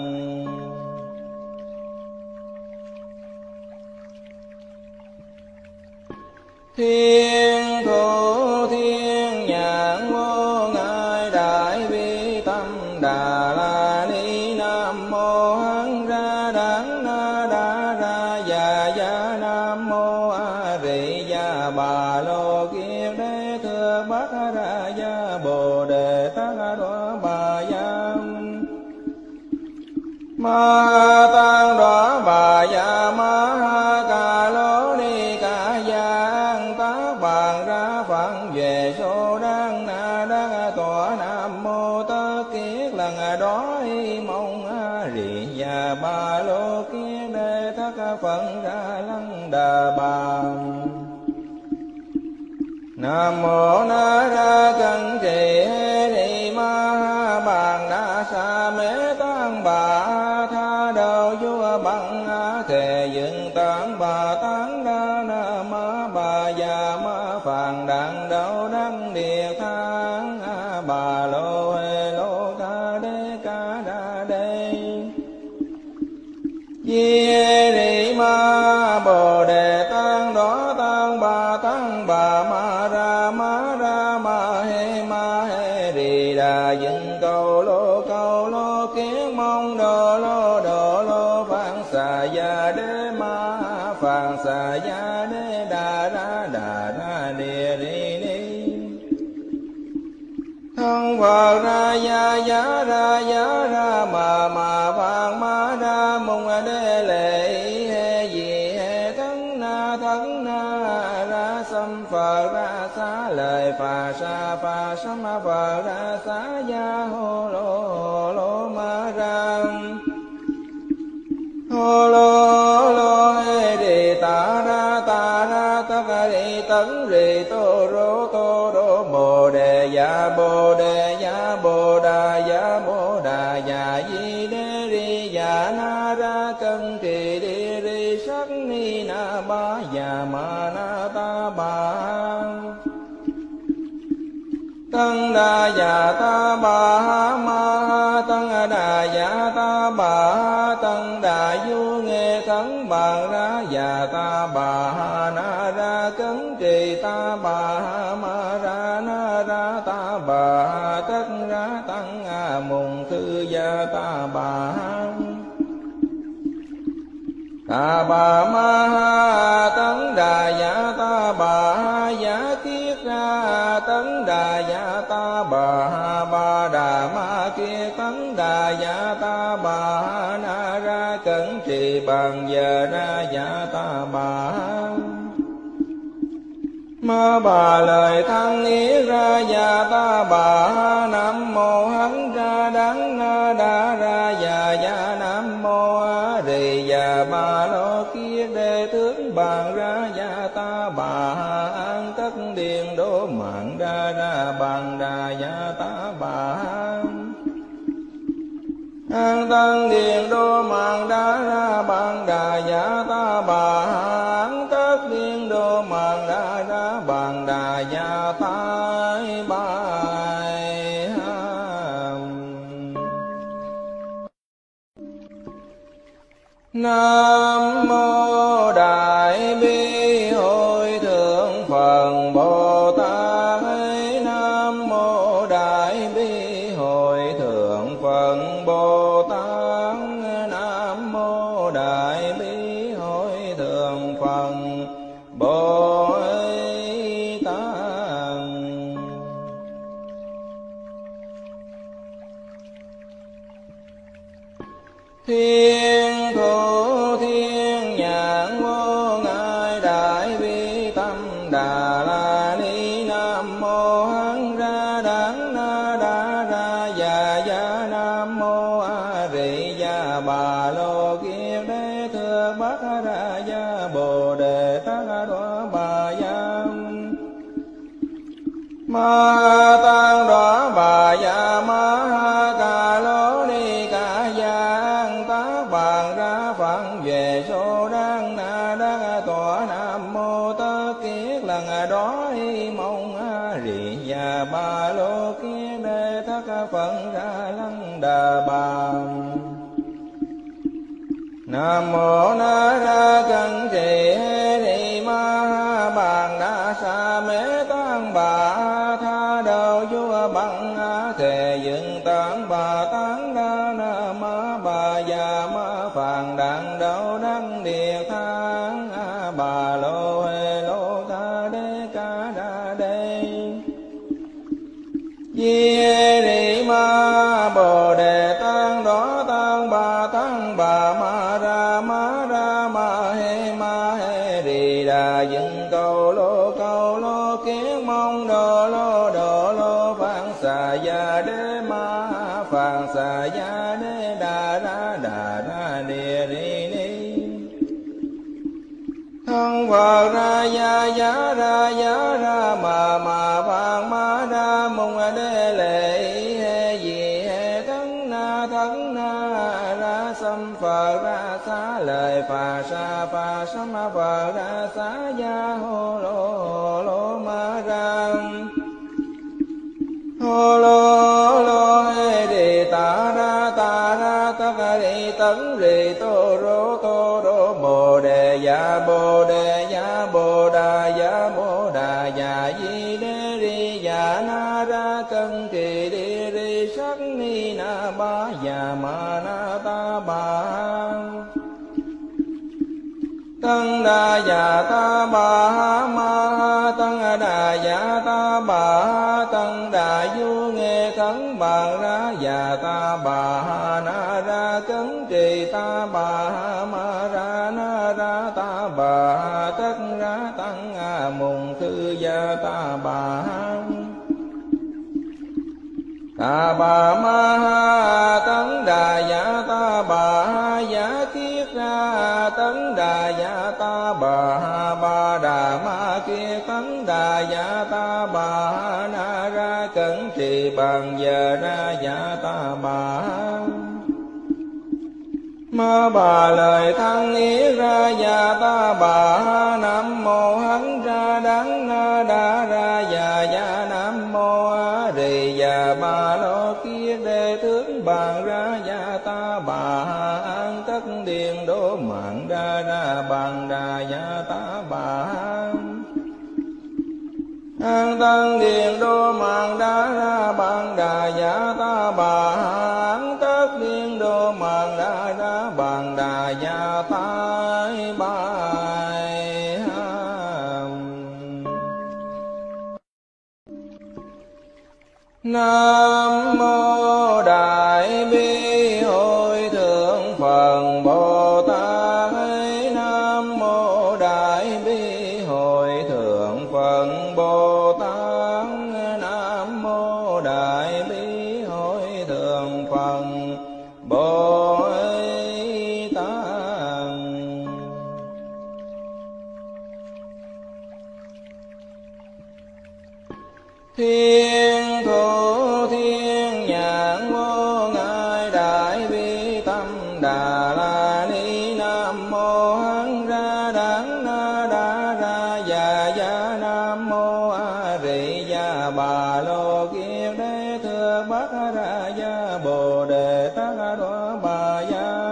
Thiên thủ thiên nhãn vô ngại đại bi tâm đà la ni. Nam mô hán ra đán na đa ra già gia. Nam mô a rị gia bà lô kiết đế thưa bát ra gia bồ đề tát đoá bà gia. Ma tăng đoá bà gia ma ha ca lô ni ca gia. Tác bàn ra phận về số đăng na đăng tọa. Nam mô tất kiết lần đó mong a rị gia ba lô kiết đế thất phận ra lăng đà bà. Nam mô na ra cân trì hê ni ma ha bàn đa sa mê tăng bà tha đầu vua bằng thề dựng tán bà tán đa na ma bà già ma phàn đặng đậu đăng địa thang bà lô hê lô ta đê ca đa đê. Di hê ni ma bồ đề tăng đó tăng bà ma ra ma hê rì đà dựng cầu lô kiến mong đồ lô phạn xà gia đế ma phạn xà gia đế đà ra địa ri ni. Thân Phật ra giá ra mà phạn ma ra mùng đế lệ hê gì hê thân na ra xâm Phật ra xá lời phà sám Phật ra xá gia hô lô ma ra. Hô lô hê rì ta ra tất rì tấn rì tô rô bồ đề ya bồ đà ya di đê ri ya na ra cân trì đi ri sắc ni na ba ya ma na ta ba. Tăng đà ya ta ba ma tăng đà ya ta ba. Tăng đà du nghe thắng bàn ra ya ta ba na ra cấn trì ta ba ma ra na ra ta ba. Tất ra tăng mùng thư gia ta ba. Ta bà ma ha tấn đà ya ta bà ha giá kiết ra tấn đà ya ta bà ha ba đà ma kia tấn đà ya ta bà ha na ra cẩn trì bằng giờ ra ya ta bà ha. Ma bà lời thăng ý ra ya ta bà ha. Nam mô hán ra đắng na đa ra ya nam mô a rì ya ba lô kiết đế tướng bàn ra ya ta bà ha. An tất điện đô mạng ra bàn đà ya ta bà ha. An tân điện đô mạng ra bàn đà ya ta bà ha. An tất điện đô mạng ra bàn đà ya ta bài. Nam mô Đại Bi Hội Thượng Phật Bồ Tát. Nam mô Đại Bi Hội Thượng Phật Bồ Tát. Nam mô Đại Bi Hội Thượng Phật Bồ Tát. Thiên thủ thiên nhãn vô ngại đại bi tâm đà la ni. Nam mô hán ra đán na đa ra già gia. Nam mô a rị gia bà lô kiết đế thưa bát ra gia bồ đề tát đoá bà gia ma tăng đoá bà gia ma ca lô ni ca giang tác bàn ra phận về số đăng na đắc tọa nam mô tất kiết lần đó mong rị gia bà lô kiết đế thất phận ra lăng đà bà nam mô na ra cân trì ni ma bàn đa sa mê tăng bà tha đầu vua bằng thề dựng tán bà tán đa na ma bà già ma phàn đặng đậu đăng địa thang bà lô hê lô ta đê ca đa đê di ri ma bồ đề tăng đó tăng bà ma ra ma he ri đà dựng cầu lô kiến mong đồ lô phạn xà gia đế ma phạn xà gia đế đà ra địa ri ni thân Phật ra giá ra mà phạn ma ra mong đế lệ he gì he thân na ra xâm Phật ra xá lời phà sám Phật ra xá gia hô lô ma ra hô lô he đi ta ra tất đi tấn rì tô rô bồ đề ya bồ đà ya di đế ri ya na ra cân kỳ đi ri sắc ni na ba ya ma na ta ba tăng đà ya ta ba ma tăng đà ya ta ba tăng đà du nghe khấn bàn ra ya ta ba na ra cấn trì ta ba ma ra na ra ta ba tất ra tăng mùng thư gia ta ba ma tấn đà ya ta ba giá kiết ra tấn đà ya ta ba đà ma kia tấn đà ya ta ba na ra cẩn trì bằng giờ ra ya ta ba ma bà lời thăng ý ra ya ta ba nam mô hấn ra đắng đa ra ya nam mô rì ya ba lô kia đề tướng bàn ra ya ta ba an tất điền đô mạng ra bàn đà ya ta ba an tân điền đô mạng ra bàn đà ya ta ba an tất điền đô mạng ra bàn đà ya ta ba nam mô đại bi hội thượng Phật Bồ Tát nam mô đại bi hội thượng Phật Bồ Tát nam mô đại bi hội thượng Phật Bồ Tát thiên thủ thiên nhãn vô ngại đại bi tâm đà la ni nam mô hán ra đắng đa ra ya nam mô a rị gia bà lô kiết đế thưa bát ra gia bồ đề tát đoá bà gia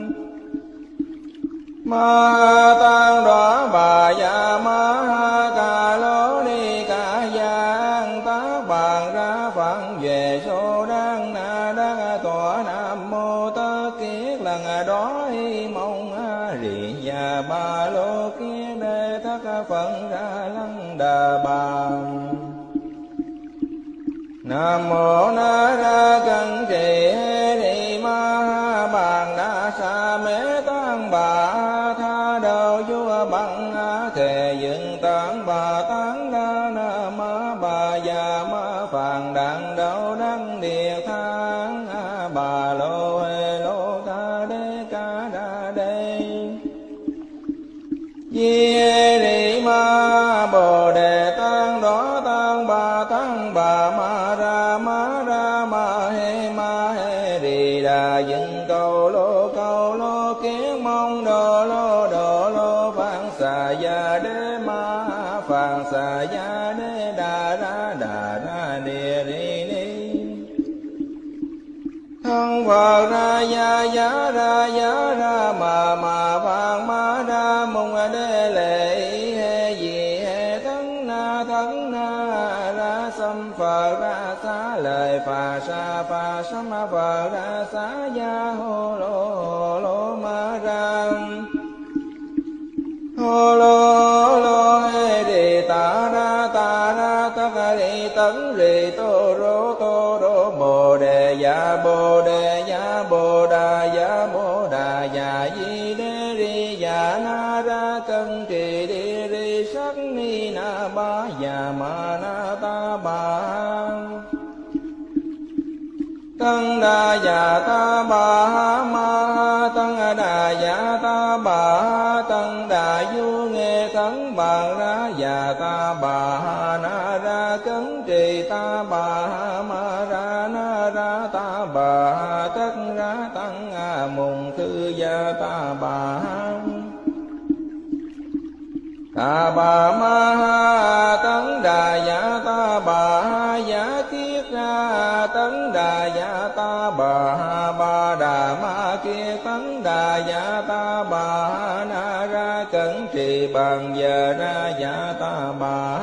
ma tăng đoá bà gia ma ca lô ni ca giang tác bàn ra phận về số đăng na đắc tọa nam mô tất kiết lần đó mong rị gia ba lô kiết đế thất phận ra lăng đà bà nam mô na ra cân trì ni ma bàn đa sa mê tăng bà tha đầu vua bằng thề dựng tán bà tán đa na ma bà già ma phàn đặng đậu đăng địa thang bà lô hê lô đà dựng cầu lô kiến mong đồ lô phạn xà gia đế ma phạn xà gia đế đà ra địa ri ni thân Phật ra giá ra mà phạn ma ra mùng đế lệ gì thân na ra xâm Phật ra xá lời phà sám Phật ra xá gia hô lô ma ra hô lô đi ta ra tất đi tấn rì tô rô bồ đề ya bồ đà ya di đế ri ya na ra cân trì đi ri sắc ni na ba ya ma na ta ba tăng đà ya ta ba ma tăng đà ya ta ba tăng đà du nghe thắng bàn ra ya ta ba na ra cấn trì ta ba ma ra na ra ta ba tất ra tăng mùng thư gia ta ba ma tấn đà ya ta ba ya kiết ra tấn đà ya ta ba đà ma kia tấn đà ya ta ba na ra cẩn trì bằng giờ ra ya ta ba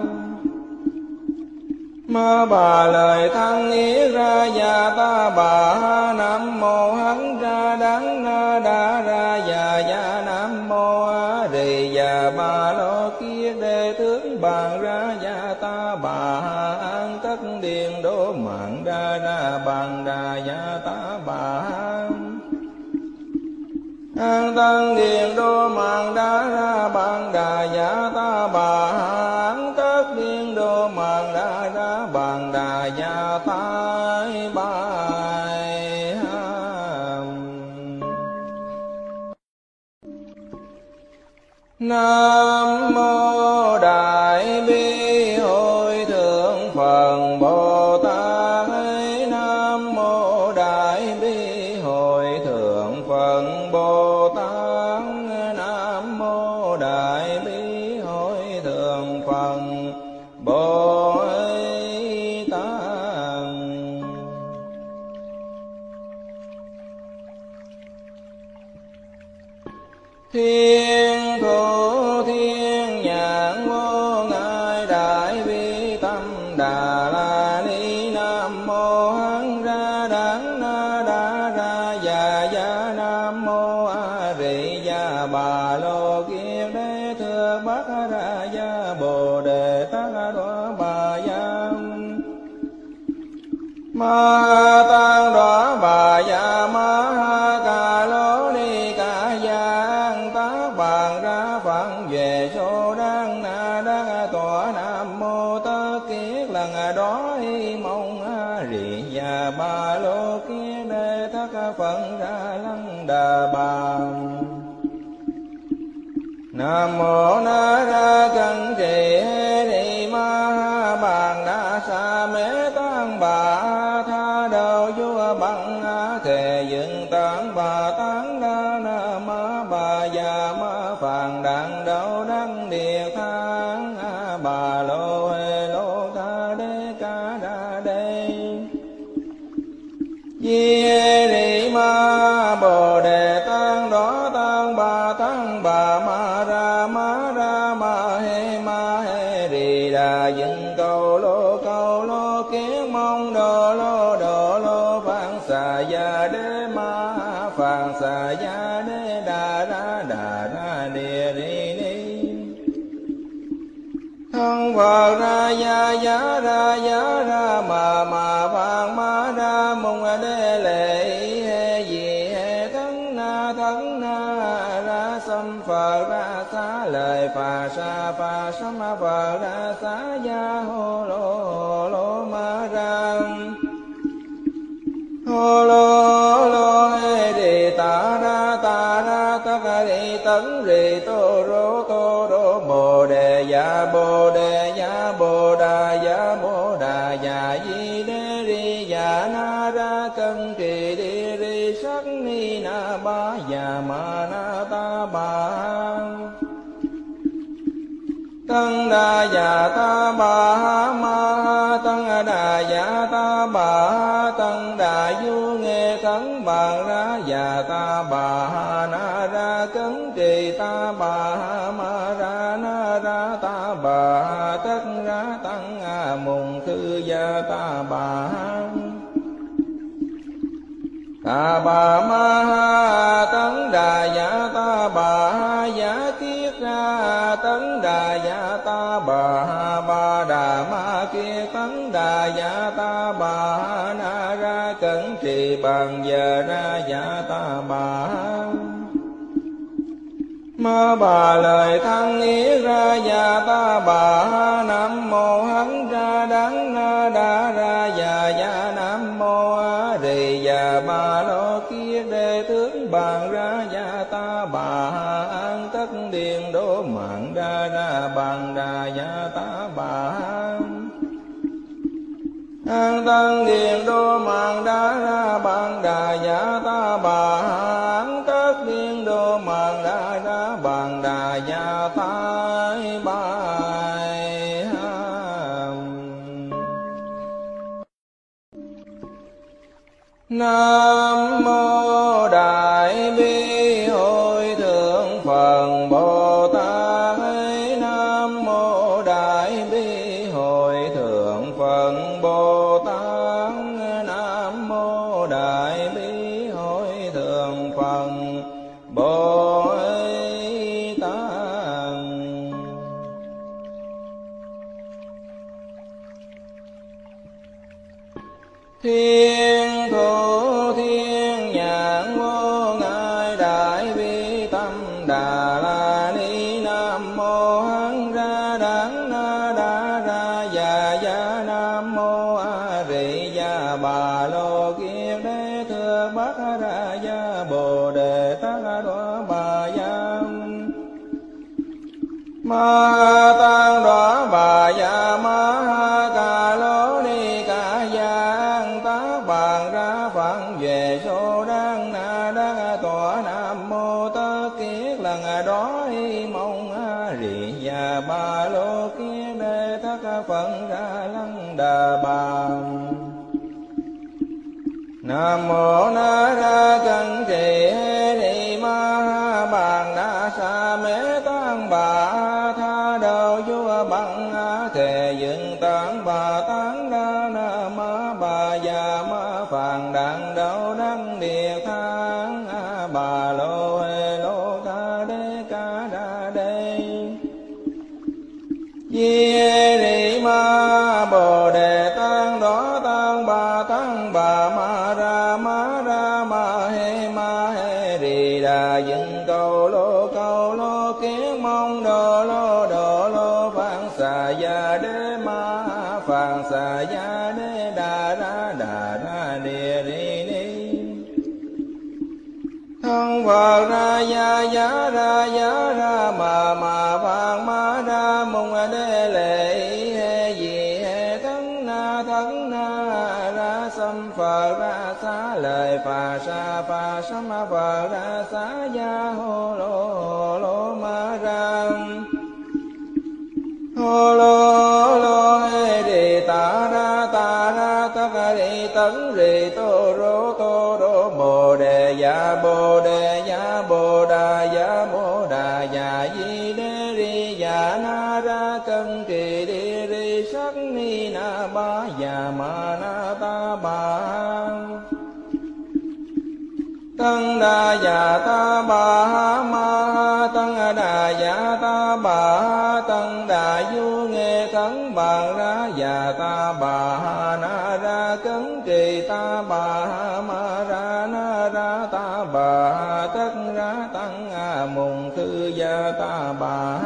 ma bà lời thăng ý ra ya ta ba nam mô hán ra đắng na đa ra ya nam mô a rì ya ba lo kia đề tướng bàn ra ya ta ba an tất điền đô mạng ra bàn đà ya ta ba an tăng điền đô mạng ra bàn đà ya ta ba an tất điền đô mạng ra bàn đà ya ta ba Nam mô Đại Bi Hội Thượng Phật Bồ Tát. Nam mô Đại Bi Hội Thượng Phật Bồ Tát. Nam mô Đại Bi Hội Thượng Phật Bồ Tát. Thiên thủ thiên nhãn vô ngại đại bi tâm đà la ni. Nam mô hán ra đắng na đa ra ya nam mô a rì ya bà lô kiết đế thưa bát ra ya bồ đề tát đoá bà ya ma tăng đoá bà ya ma ca lô ni ca giang tác bàn ra phận về số đăng na đắc tọa. Nam mô tất kiết lần đó mong a rì ya ba lô kiết đế thất phận ra lăng đà bà. Nam mô na ra cân trì ni ma bàn đa sa mê tăng bà tha đầu vua bằng thề dựng tán bà tán đa na ma bà già ma phàn đàn đầu đăng địa thang bà lô hê lô tha đế ca đa đê di hê rì ma bồ đề tăng đó tăng bà ma ra ma hê rì đà dựng cầu lô kiến mong đồ lô phạn xà gia đế ma phạn xà gia đế đà ra địa ri ni thân Phật ra giá ra mà phạn ma ra mùng đế lệ gì thân na ra xâm Phật ra xá lời phà sám Phật ra xá gia hô lô ma ra hô lô đi ta ra tất đi tấn rì tô rô bồ đề ya bồ đà ya di đế ri ya na ra cân trì đi ri sắc ni na ba già ma na ta bà. Tăng đà già ta bà ma tăng đà già ta bà tăng đà du nghe thắng bàn ra già ta bà na ra cấn trì ta bà ma ra na ra ta bà tất ra tăng mùng thư gia ta bà. Ta bà ma tấn đà giả ta bà giả kiết ra tấn đà giả ta bà ba đà ma kia tấn đà giả ta bà na ra cẩn trì bằng giờ ra giả ta bà. Ma bà lời thăng ý ra già ta bà nam mô hán ra đắng na đa ra già già nam mô a rì già ba lo kia đề tướng bàn ra già ta bà an tất điền đô mạng ra ra bàn đà già ta bà an tân điền đô mạng đa ra bàn đà già ta bà an tất điền đô mạng đa ra bàn đà già ta bài. Nam mô Đại Bi Hội Thượng Phật Bồ Tát. Nam mô Đại Bi Hội Thượng Phật Bồ Tát. Nam mô Đại Bi Hội Thượng Phật Bồ Tát. Thiên thủ thiên nhãn vô ngại đại bi tâm đà la ni. Nam mô hán ra đắng na đa ra già già nam mô a rì già bà lô kiết đế thưa bát ra gia bồ đề tát đoá bà gia ma tăng đoá bà gia ma ca lô ni ca giang tác bàn ra phận về số đăng na đắc tọa. Nam mô tất kiết lần đó mong a rì già ba lô kiết đế thất phận ra lăng đà bà. Nam mô na ra cân trì ni ma bàn na sa mê tăng bà tha đầu vua bằng thề dựng tán bà tán đa na ma bà già ma phàn đặng đầu đăng địa thang bà lô hê lô ca đê ca đa đê di ri ma bồ đề tăng đó tăng bà ma ra ma he ri đà dựng cầu lô kiến mong đồ lô phạn xà gia đế ma phạn xà gia đế đà ra địa ri ni. Thân Phật ra giá ra mà phạn ma ra mùng đế lệ he gì he thắng na ra xâm Phật ra xá lời phà sám Phật ra xá gia hô lô ma ra hô lô he đi ta ra tất đi tấn rì tô rô bồ đề ya bồ đà ya di đế ri ya na ra cân trì đi ri sắc ni na ba ya ma na ta bà. Tăng đà ya ta bà ma tăng đà ya ta bà tăng đà du nghe thắng bàn ra ya ta bà na ra cấn trì ta bà ma ra na ra ta bà tất ra tăng mùng thư gia ta bà.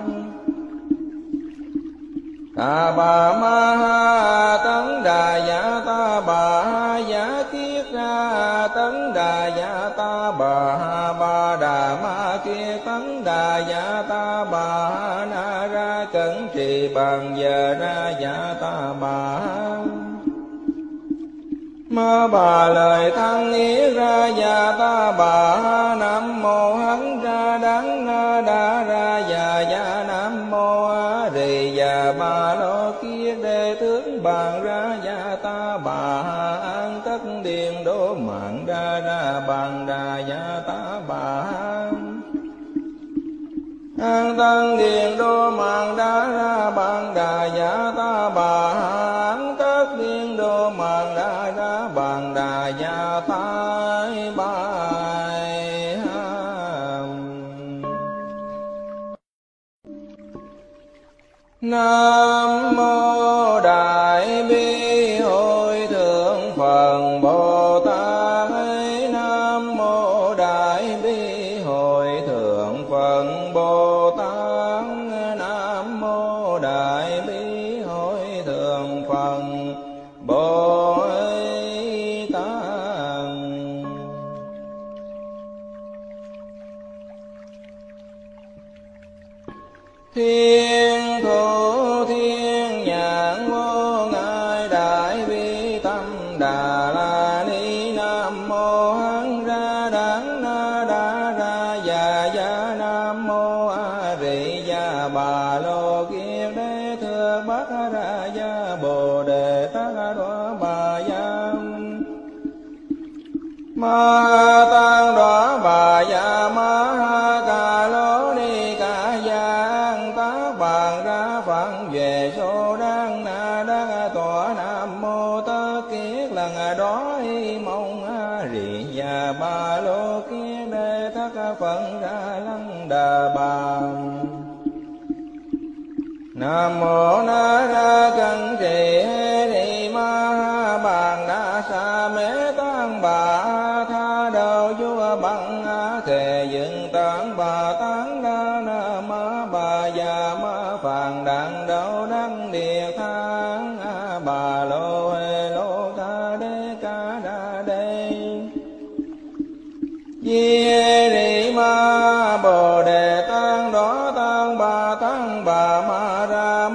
Ta bà ma tấn đà ya ta bà giả kiết ra tấn đà ya ta bà ba đà ma kia tấn đà ya ta bà na ra cẩn trì bằng giờ ra ya ta bà. Ma bà lời thăng ý ra già ta bà. Nam mô hán ra đắng na đa ra già già. Nam mô a rì già bà lô kiết đề tướng bàn ra già ta bà. An tất điện đô mạng ra ra bàn đà già ta bà. An tăng điện đô mạng đa ra bàn đà già ta bà. An tất điện đô mạng đa ra bàn đà già ta bà. Nam mô Đại Bi Hội Thượng Phật Bồ Tát. Nam mô Đại Bi Hội Thượng Phật Bồ Tát. Nam mô Đại Bi Hội Thượng Phật Bồ Tát. Thiên thủ thiên nhãn vô ngại đại bi tâm đà la ni. Nam mô hán ra đắng na đa ra già già. Nam mô a rì già bà lô kiết đế thưa bát ra gia bồ đề tát đoá bà gia. Ma tăng đoá bà gia ma ca lô ni ca giang tác bàn ra phận về số đăng na đắc tọa. Nam mô tất kiết lần đó mong a rì già ba lô kiết đế thất phận ra lăng đà bà. Nam mô na ra cân trì ni ma bàn đa sa mê tăng bà. Tha đầu vua bằng thề dựng tán bà tán đa na ma bà già ma phàn đặng đậu đăng địa thang. Bà lô hê lô tha đế ca đa đê. Di ri ma bồ đề tăng đó tăng bà ma ra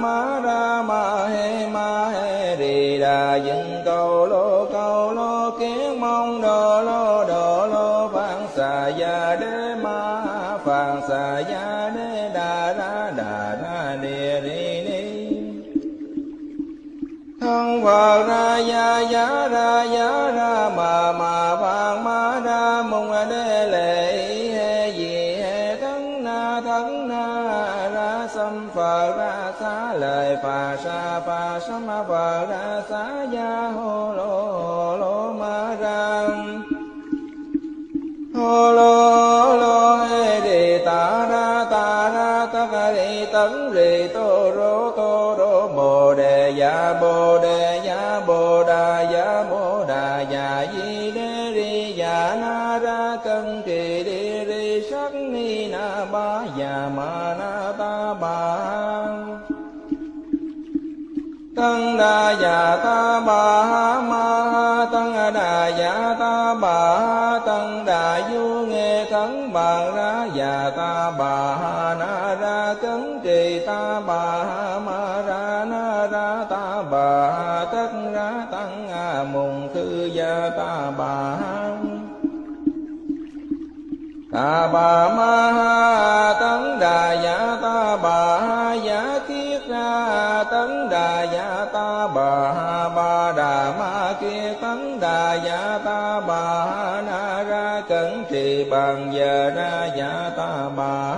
ma he ri đà dựng cầu lô kiến mong đồ lô phạn xà gia đế ma phạn xà gia đế đà ra địa ri ni. Thân Phật ra giá ra mà phạn ma ra mùng đế lệ he gì he thân na ra xâm Phật ra xá lời phà sám Phật ra xá gia hô lô ma ra. Hô lô he đi ta ra tất đi tấn rì tô rô bồ đề ya bồ đà ya di đế ri ya na ra cân trì đi ri sắc ni na ba ya ma na ta ba. Tăng đà ya ta ba ma tăng đà ya ta ba. Tăng đà du nghe thắng bàn ra ya ta ba na ra cấn trì ta ba ma ra na ra ta ba. Tất ra tăng mùng khư gia ta ba. Ta bà ma tấn đà ya ta bà giá kiết ra tấn đà ya ta bà đà ma kia tấn đà ya ta bà na ra cẩn trì bằng giờ ra ya ta bà.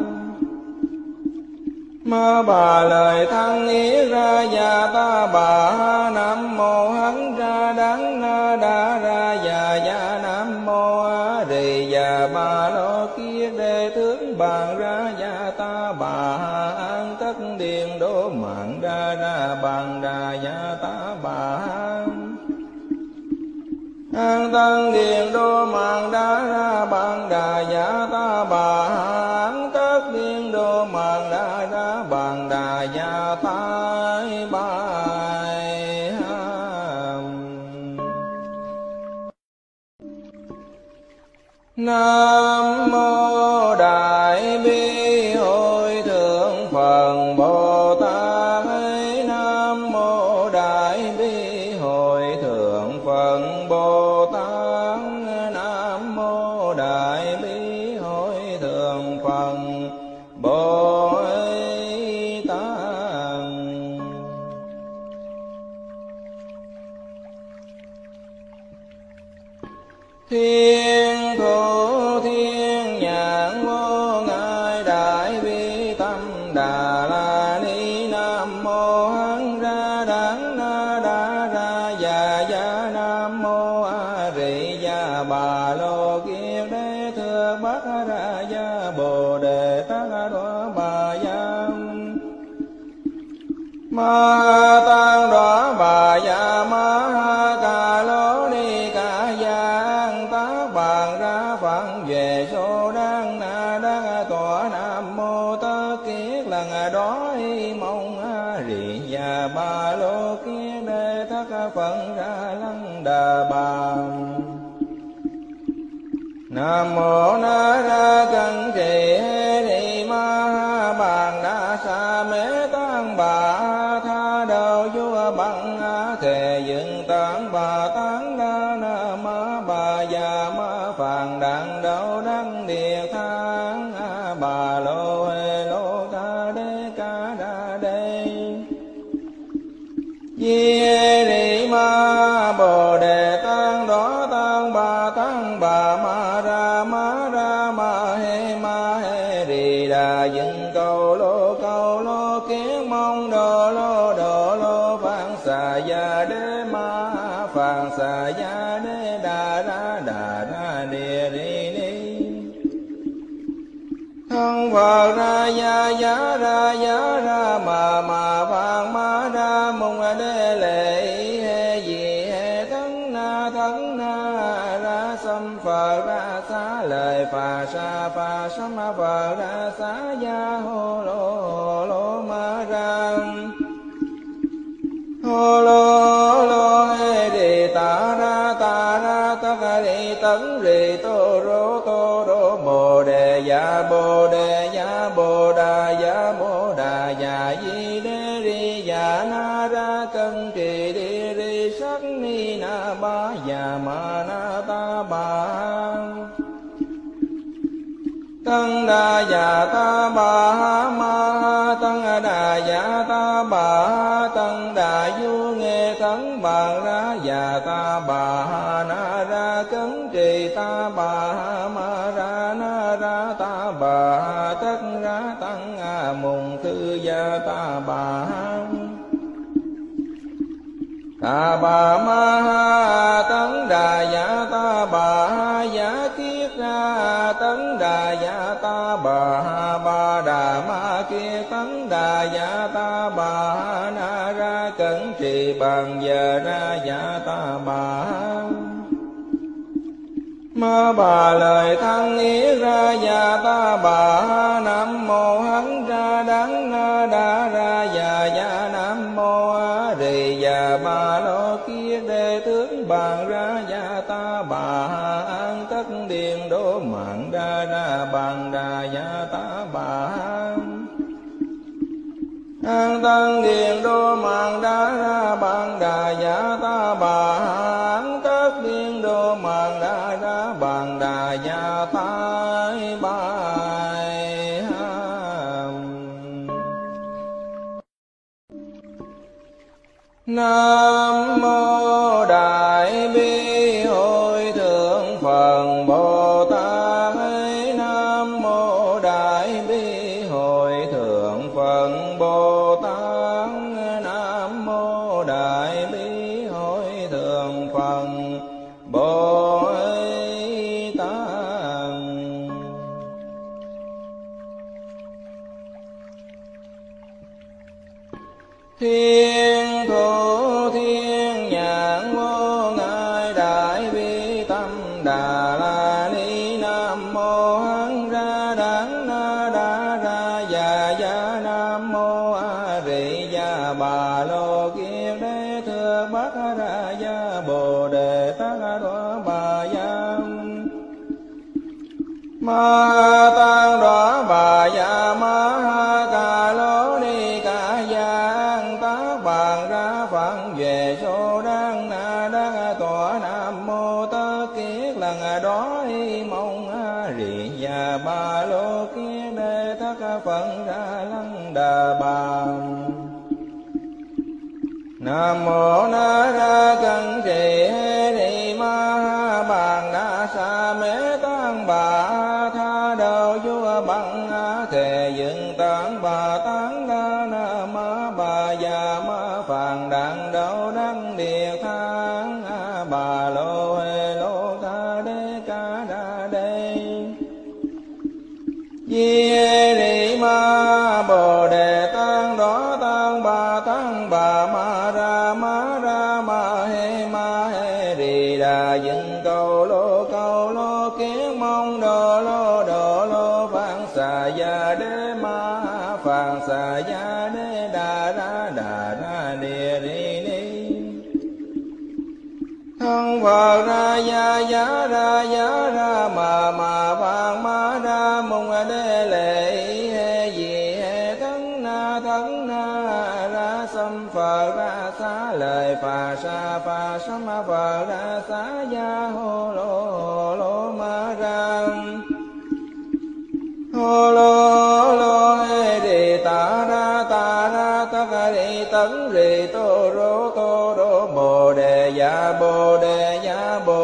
Ma bà lời thăng ý ra ya ta bà. Nam mô hán ra đắng na đa ra già già. Nam mô a rì già bà lô kiết đề tướng bàn ra ya ta bà. An tất điện đô mạng ra ra bàn đà ya ta bà. An tăng điện đô mạng đa ra bàn đà ya ta bà. An tất điện đô mạng đa ra bàn đà ya ta bà. Nam mô Đại Bi Hội Thượng Phật Bồ Tát. Nam mô Đại Bi Hội Thượng Phật Bát Ra Gia Bồ Đề Tát Đoá Bà Gia Ma Tăng Đoá Bà Gia Ma Ca Lô Ni Ca Giang Tác Bàn Ra Phận Về Số Đăng Na Đăng Tọa Nam Mô Tất Kiết Lần Đó Mong Rì Già Ba Lô Kiết Đê Thất Phận Ra Lăng Đà Bà Nam Mô Na Ra Cân Trì Hê Ni Ma Bàn Đa Sa Mê Tăng Bà Tha Đầu Vua Bằng Thề Dựng Tán Bà Tán Đa Na Ma Bà Già Ma Phàn Đặng Đậu Đăng Địa Thang Bà Lô Hê Lô Ta Đê Ca Đa Đê Di Hê Ni Ma Bồ Đề Tăng Đó Tăng Bà Ma Ra Ma Hê Rì Đà Dựng Cầu Lô Kiến Mong Đô Lô Phạn Xà Gia Đế Ma Phạn Xà Gia Đế Đà Ra Địa Ri Ni Thân Phật Ra Giá Ra Ma Phạn Ma Ra Mùng Đế Lệ Hê Di Hê Thân Na Ra Xâm Phật Ra Xá Lời Phà Sám Phật Ra Xá Gia Hô Lô Ma Ra Hô Lô Hê Đi Ta Ra Tất Đi Tấn Rì Tô Rô Bồ Đề Ya Bồ Đà Ya Di Đê Ri Ya Na Ra Cân Trì Đi Ri Sắc Ni Na Ba Ya Ma Na Ta Ba Tăng Đà Ya Ta Ba Ma Tăng Đà Ya Ta Ba Tăng Đà Du Nghe Tấn Bàn Ra Ya Ta Ba Na Ra Cấn Trì Ta Ba Ma Ra Na Ra Ta Ba Tất Ra Tăng Mùng Thư Gia Ta Ba Ta Bà Ma Tấn Đà Ya Ta Bà Giá Kiết Ra Tấn Đà Ya Ta Bà Đà Ma Kiết Tấn Đà Ya Ta Bà Na Ra Cẩn Trì Bàn Giờ Ra Ya Ta Bà Ma Bà Lời Thăng Yết Ra Ya Ta Bà Nam Mô Hán Ra Đắng Na Đa Ra Ya Nam Mô Rì Già Ba Lô Kiết Đê Tướng Bàn Ra Ya Ta Bà An Tất Điền Đô Mạng Ra Bàn Đà Ya Ta Bà An Tân Điền Đô Mạng Ra Bàn Đà Ya Ta Bà An Tất Điền Đô Mạng Ra Bàn Đà Ya Ta Bài Nam Mô Đại Bi Hội Thượng Phật Bồ Tát. Nam Mô Đại Bi Hội Thượng Phật Bồ Tát. Nam Mô Đại Bi Hội Thượng Phật Bồ Tát. Thiên thủ thiên nhãn vô ngại đại bi tâm đà la ni. Nam mô hán ra đắng na đa ra ya nam mô a rị ya bà lô kiết đế thưa bát ra ya bồ đề tát đoá bà ya ma tăng đoá bà ya ma ca lô ni ca giang tác bàn ra phận về số đăng na đăng tọa nam mô tất kiết lần đó mong rị và ba lô kiết đê thất phận ra lăng đà bà. Nam mô Na Ra Cân Trì Hê Ni Ma Bàn Đa Sa Mê Tăng Bà Tha Đầu Vua Bằng Thề Dựng Tán Bà Tán Đa Na Ma Bà Già Ma Phàn Đặng Đậu Đăng Địa Thang Bà Lô Hê Lô Ta Đê Ca Đa Đê di ri ma bồ đề tăng đó tăng bà ma ra ma he ri đà dựng cầu lô kiến mong đồ lô phạn xà ya đế ma phạn xà ya đế đà ra địa ri ni thân Phật ra ya ra mà phạn ma ra mong đế lệ he gì he thân na ra xâm Phật ra xá lời phà sám Phật ra xá ya hô lô ma ra hô lô he đi ta ra tất tấn rì tô rô bồ đề ya bồ